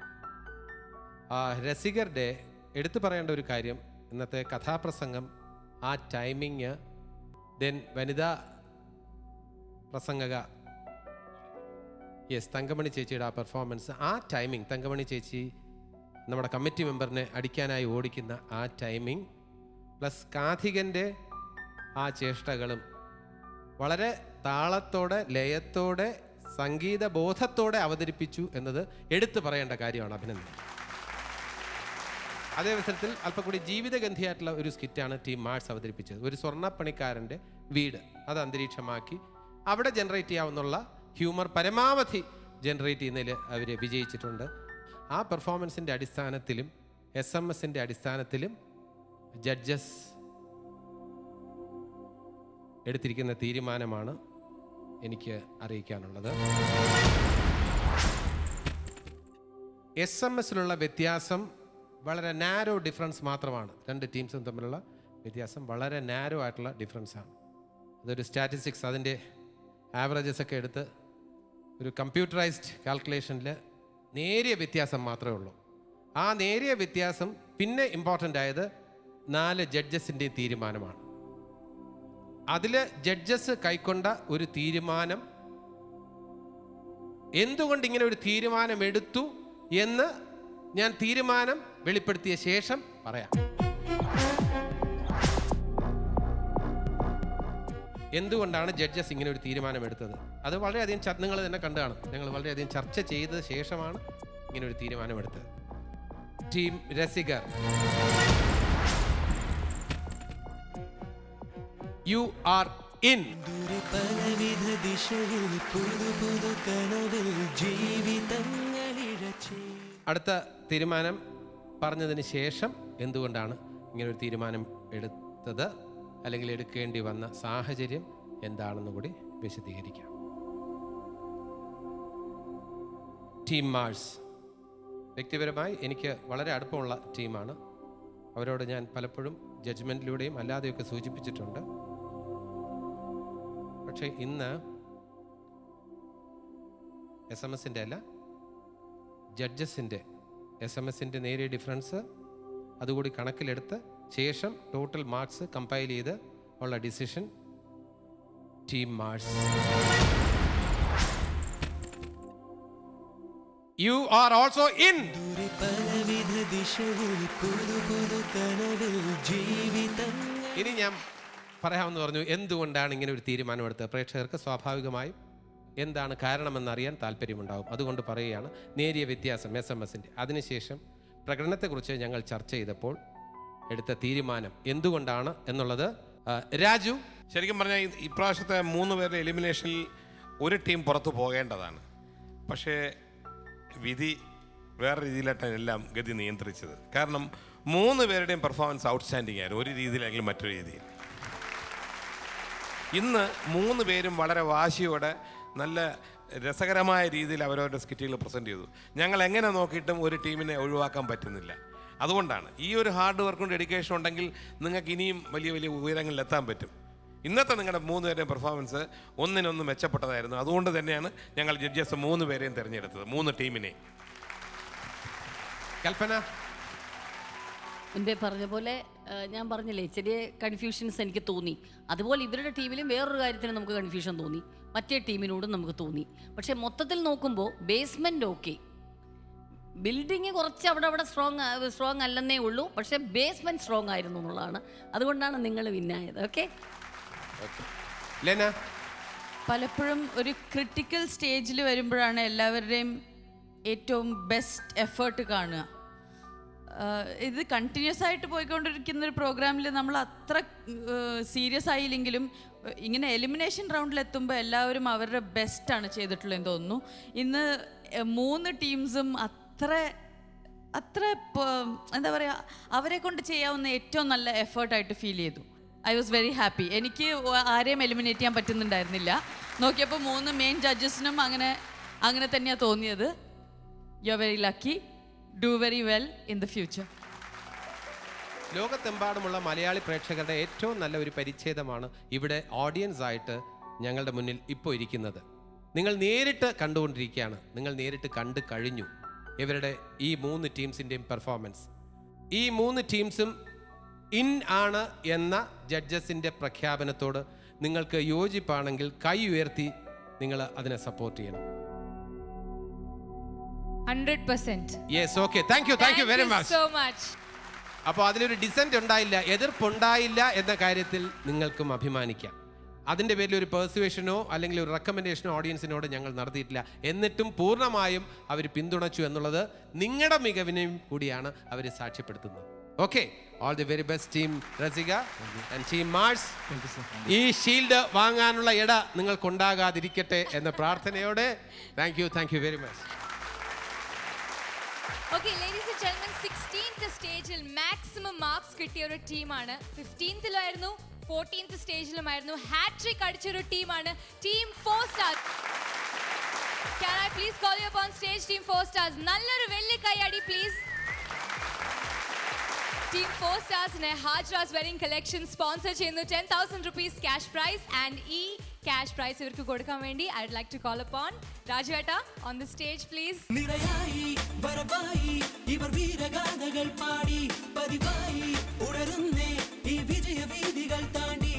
രസികരുടെ എടുത്തു പറയേണ്ട ഒരു കാര്യം, ഇന്നത്തെ കഥാപ്രസംഗം, ആ ടൈമിങ്, ദെൻ വനിതാ പ്രസംഗക യെസ് തങ്കമണി ചേച്ചിയുടെ ആ പെർഫോമൻസ്, ആ ടൈമിങ്, തങ്കമണി ചേച്ചി നമ്മുടെ കമ്മിറ്റി മെമ്പറിനെ അടിക്കാനായി ഓടിക്കുന്ന ആ ടൈമിങ്, പ്ലസ് കാഥികൻ്റെ ആ ചേഷ്ടകളും വളരെ താളത്തോടെ ലയത്തോടെ സംഗീതബോധത്തോടെ അവതരിപ്പിച്ചു എന്നത് എടുത്തു പറയേണ്ട കാര്യമാണ്. അഭിനന്ദനം. അതേ അവസരത്തിൽ അല്പം കൂടി ജീവിതഗന്ധിയായിട്ടുള്ള ഒരു സ്കിറ്റാണ് ടീം മാർട്സ് അവതരിപ്പിച്ചത്. ഒരു സ്വർണ്ണപ്പണിക്കാരൻ്റെ വീട് അത് അന്തരീക്ഷമാക്കി അവിടെ ജനറേറ്റ് ചെയ്യാവുന്ന ഹ്യൂമർ പരമാവധി ജനറേറ്റ് ചെയ്യുന്നതിൽ അവർ വിജയിച്ചിട്ടുണ്ട്. ആ പെർഫോമൻസിൻ്റെ അടിസ്ഥാനത്തിലും എസ് എം എസിൻ്റെ അടിസ്ഥാനത്തിലും ജഡ്ജസ് എടുത്തിരിക്കുന്ന തീരുമാനമാണ് എനിക്ക് അറിയിക്കാനുള്ളത്. എസ് എം എസിലുള്ള വ്യത്യാസം വളരെ നാരോ ഡിഫറൻസ് മാത്രമാണ്. രണ്ട് ടീംസും തമ്മിലുള്ള വ്യത്യാസം വളരെ നാരോ ആയിട്ടുള്ള ഡിഫറൻസാണ്. അതൊരു സ്റ്റാറ്റിസ്റ്റിക്സ്, അതിൻ്റെ ആവറേജസ് ഒക്കെ എടുത്ത് ഒരു കമ്പ്യൂട്ടറൈസ്ഡ് കാൽക്കുലേഷനിൽ നേരിയ വ്യത്യാസം മാത്രമേ ഉള്ളൂ. ആ നേരിയ വ്യത്യാസം പിന്നെ ഇമ്പോർട്ടൻ്റ് ആയത് നാല് ജഡ്ജസിൻ്റെ തീരുമാനമാണ്. അതിൽ ജഡ്ജസ് കൈക്കൊണ്ട ഒരു തീരുമാനം, എന്തുകൊണ്ട് ഇങ്ങനെ ഒരു തീരുമാനം എടുത്തു എന്ന് ഞാൻ തീരുമാനം വെളിപ്പെടുത്തിയ ശേഷം പറയാം. എന്തുകൊണ്ടാണ് ജഡ്ജസ് ഇങ്ങനെ ഒരു തീരുമാനം എടുത്തത്? അത് വളരെയധികം നിങ്ങൾ തന്നെ കണ്ടു കാണും. ഞങ്ങൾ വളരെയധികം ചർച്ച ചെയ്ത ശേഷമാണ് ഇങ്ങനെ ഒരു തീരുമാനം എടുത്തത്. Team Rasikar. You are in. അടുത്ത തീരുമാനം പറഞ്ഞതിന് ശേഷം എന്തുകൊണ്ടാണ് ഇങ്ങനെ ഒരു തീരുമാനം എടുത്തത് അല്ലെങ്കിൽ എടുക്കേണ്ടി വന്ന സാഹചര്യം എന്താണെന്ന് കൂടി വിശദീകരിക്കാം. ടീം മാഴ്സ് വ്യക്തിപരമായി എനിക്ക് വളരെ അടുപ്പമുള്ള ടീമാണ്. അവരോട് ഞാൻ പലപ്പോഴും ജഡ്ജ്മെൻറ്റിലൂടെയും അല്ലാതെയൊക്കെ സൂചിപ്പിച്ചിട്ടുണ്ട്. പക്ഷേ ഇന്ന് എസ് എം എസിൻ്റെ അല്ല, ജഡ്ജസിൻ്റെ എസ് എം എസിൻ്റെ നേരിയ ഡിഫറൻസ് അതുകൂടി കണക്കിലെടുത്ത് ശേഷം ടോട്ടൽ മാർക്സ് കമ്പൈൽ ചെയ്ത് ഉള്ള decision team marks. You are also in. ഇനി ഞാൻ പറയാമെന്ന് പറഞ്ഞു എന്തുകൊണ്ടാണ് ഇങ്ങനെ ഒരു തീരുമാനമെടുത്തത്. പ്രേക്ഷകർക്ക് സ്വാഭാവികമായും എന്താണ് കാരണമെന്നറിയാൻ താല്പര്യമുണ്ടാകും. അതുകൊണ്ട് പറയുകയാണ് നേരിയ വ്യത്യാസം എസ് എം എസിൻ്റെ. അതിനുശേഷം പ്രകടനത്തെക്കുറിച്ച് ഞങ്ങൾ ചർച്ച ചെയ്തപ്പോൾ എടുത്ത തീരുമാനം എന്തുകൊണ്ടാണ് എന്നുള്ളത് രാജു. ശരിക്കും പറഞ്ഞാൽ ഇപ്രാവശ്യത്തെ മൂന്ന് പേരുടെ എലിമിനേഷനിൽ ഒരു ടീം പുറത്തു പോകേണ്ടതാണ്. പക്ഷേ വിധി വേറെ രീതിയിലായിട്ടാണ് എല്ലാം ഗതി നിയന്ത്രിച്ചത്. കാരണം മൂന്ന് പേരുടെയും പെർഫോമൻസ് ഔട്ട്സ്റ്റാൻഡിങ് ആയിരുന്നു, ഒരു രീതിയിലെങ്കിലും മറ്റൊരു രീതിയിൽ. ഇന്ന് മൂന്ന് പേരും വളരെ വാശിയോടെ നല്ല രസകരമായ രീതിയിൽ അവരവരുടെ സ്കിറ്റുകൾ പ്രസൻറ്റ് ചെയ്തു. ഞങ്ങൾ എങ്ങനെ നോക്കിയിട്ടും ഒരു ടീമിനെ ഒഴിവാക്കാൻ പറ്റുന്നില്ല. അതുകൊണ്ടാണ് ഈ ഒരു ഹാർഡ് വർക്കും ഡെഡിക്കേഷൻ ഉണ്ടെങ്കിൽ നിങ്ങൾക്ക് ഇനിയും വലിയ വലിയ ഉയരങ്ങളിൽ എത്താൻ പറ്റും. ഇന്നത്തെ നിങ്ങളുടെ മൂന്ന് പേരുടെയും പെർഫോമൻസ് ഒന്നിനൊന്ന് മെച്ചപ്പെട്ടതായിരുന്നു. അതുകൊണ്ട് തന്നെയാണ് ഞങ്ങൾ ജഡ്ജസ് മൂന്ന് പേരെയും തിരഞ്ഞെടുത്തത്, മൂന്ന് ടീമിനെ. കൽപ്പന മുൻപേ പറഞ്ഞ പോലെ ഞാൻ പറഞ്ഞില്ലേ ചെറിയ കൺഫ്യൂഷൻസ് എനിക്ക് തോന്നി. അതുപോലെ ഇവരുടെ ടീമിലും വേറൊരു കാര്യത്തിന് നമുക്ക് കൺഫ്യൂഷൻ തോന്നി, മറ്റേ ടീമിനോടും നമുക്ക് തോന്നി. പക്ഷേ മൊത്തത്തിൽ നോക്കുമ്പോൾ ബേസ്മെൻറ്റ് ഓക്കെ, ബിൽഡിങ് കുറച്ച് അവിടെ അവിടെ സ്ട്രോങ് സ്ട്രോങ് അല്ലെന്നേ ഉള്ളൂ, പക്ഷേ ബേസ്മെൻറ്റ് സ്ട്രോങ് ആയിരുന്നു എന്നുള്ളതാണ്. അതുകൊണ്ടാണ് നിങ്ങൾ വിന്നായത്. ഓക്കെ. പലപ്പോഴും ഒരു ക്രിട്ടിക്കൽ സ്റ്റേജിൽ വരുമ്പോഴാണ് എല്ലാവരുടെയും ഏറ്റവും ബെസ്റ്റ് എഫേർട്ട് കാണുക. ഇത് കണ്ടിന്യൂസ് ആയിട്ട് പോയിക്കൊണ്ടിരിക്കുന്ന ഒരു പ്രോഗ്രാമിൽ നമ്മൾ അത്ര സീരിയസ് ആയില്ലെങ്കിലും ഇങ്ങനെ എലിമിനേഷൻ റൗണ്ടിലെത്തുമ്പോൾ എല്ലാവരും അവരുടെ ബെസ്റ്റാണ് ചെയ്തിട്ടുള്ളതെന്ന് തോന്നുന്നു. ഇന്ന് മൂന്ന് ടീംസും അത്ര അത്ര എന്താ പറയുക, അവരെ കൊണ്ട് ചെയ്യാവുന്ന ഏറ്റവും നല്ല എഫേർട്ടായിട്ട് ഫീൽ ചെയ്തു. I was very happy. എനിക്ക് ആരെയും എലിമിനേറ്റ് ചെയ്യാൻ പറ്റുന്നുണ്ടായിരുന്നില്ല. നോക്കിയപ്പോൾ മൂന്ന് മെയിൻ ജഡ്ജസിനും അങ്ങനെ അങ്ങനെ തന്നെയാണ് തോന്നിയത്. You are very lucky. Do very well in the future. ലോകത്തെമ്പാടുമുള്ള മലയാളി പ്രേക്ഷകരുടെ ഏറ്റവും നല്ല ഒരു പരിച്ഛേദമാണ് ഇവിടെ ഓഡിയൻസ് ആയിട്ട് ഞങ്ങളുടെ മുന്നിൽ ഇപ്പോൾ ഇരിക്കുന്നത്. നിങ്ങൾ നേരിട്ട് കണ്ടുകൊണ്ടിരിക്കുകയാണ്, നിങ്ങൾ നേരിട്ട് കണ്ടു കഴിഞ്ഞു ഇവരുടെ ഈ മൂന്ന് ടീംസിൻ്റെയും പെർഫോമൻസ്. ഈ മൂന്ന് ടീംസും ഇൻ ആണ് എന്ന ജഡ്ജസിൻ്റെ പ്രഖ്യാപനത്തോട് നിങ്ങൾക്ക് യോജിപ്പാണെങ്കിൽ കൈ ഉയർത്തി നിങ്ങൾ അതിനെ സപ്പോർട്ട് ചെയ്യണം. Hundred percent. Yes, okay, thank you thank you very much so much. അപ്പോൾ അതിലൊരു ഡിസെൻറ്റ് ഉണ്ടായില്ല, എതിർപ്പുണ്ടായില്ല എന്ന കാര്യത്തിൽ നിങ്ങൾക്കും അഭിമാനിക്കാം. അതിൻ്റെ പേരിൽ ഒരു പെർസുവേഷനോ അല്ലെങ്കിൽ ഒരു റെക്കമെൻഡേഷനോ ഓഡിയൻസിനോട് ഞങ്ങൾ നടത്തിയിട്ടില്ല. എന്നിട്ടും പൂർണ്ണമായും അവർ പിന്തുണച്ചു എന്നുള്ളത് നിങ്ങളുടെ മികവിനെയും കൂടിയാണ് അവർ സാക്ഷ്യപ്പെടുത്തുന്നത്. Okay, all the very best team Rasika and team Mars. ഈ ഷീൽഡ് വാങ്ങാനുള്ള ഇട നിങ്ങൾക്കുണ്ടാകാതിരിക്കട്ടെ എന്ന പ്രാർത്ഥനയോടെ thank you thank you very much. Okay, ladies and gentlemen, sixteenth സ്റ്റേജിൽ മാക്സിമം മാർക്സ് കിട്ടിയ ഒരു ടീമാണ്. ഫിഫ്റ്റീൻത്തിലായിരുന്നു, ഫോർട്ടീൻത്ത് സ്റ്റേജിലുമായിരുന്നു. ഹാട്രിക് അടിച്ചൊരു ടീമാണ് team four stars. Can I please call you up on stage, team four stars? നല്ലൊരു വെള്ളി കൈയടി പ്ലീസ്. ടീം ഫോർ സ്റ്റാർസിനെ ഹാജ്രാസ് വെഡിങ് കളക്ഷൻ സ്പോൺസർ ചെയ്യുന്നു. Ten thousand rupees cash prize. And ഈ ക്യാഷ് പ്രൈസ് ഇവർക്ക് കൊടുക്കാൻ വേണ്ടി I would like to call upon രാജുവേട്ട ഓൺ ദി സ്റ്റേജ് പ്ലീസ്. നിറയായി വരവായി ഇവർ വീരഗാഥകൾ പാടി പതിവായി ഉണരുന്നേ ഈ വിജയ വീതികൾ താണ്ടി.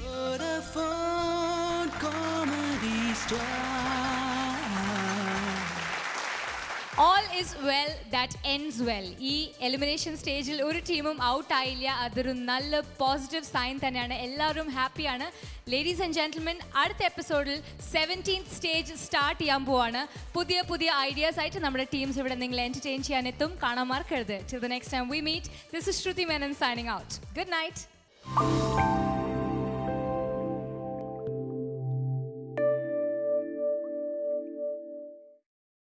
Vodafone comedy star. All is well that ends well. ഈ എലിമിനേഷൻ സ്റ്റേജിൽ ഒരു ടീമും ഔട്ട് ആയില്ല. അതൊരു നല്ല പോസിറ്റീവ് സൈൻ തന്നെയാണ്. എല്ലാവരും ഹാപ്പിയാണ്. ലേഡീസ് ആൻഡ് ജെന്റിൽമെൻ, അടുത്ത എപ്പിസോഡിൽ സെവൻറ്റീൻത് സ്റ്റേജ് സ്റ്റാർട്ട് ചെയ്യാൻ പോവാണ്. പുതിയ പുതിയ ഐഡിയാസ് ആയിട്ട് നമ്മുടെ ടീംസ് ഇവിടെ നിങ്ങളെ എന്റർടൈൻ ചെയ്യാൻ എത്തും. കാണാൻ മറക്കരുത്. Till the next time we meet, this is Shruti Menon signing out. Good night.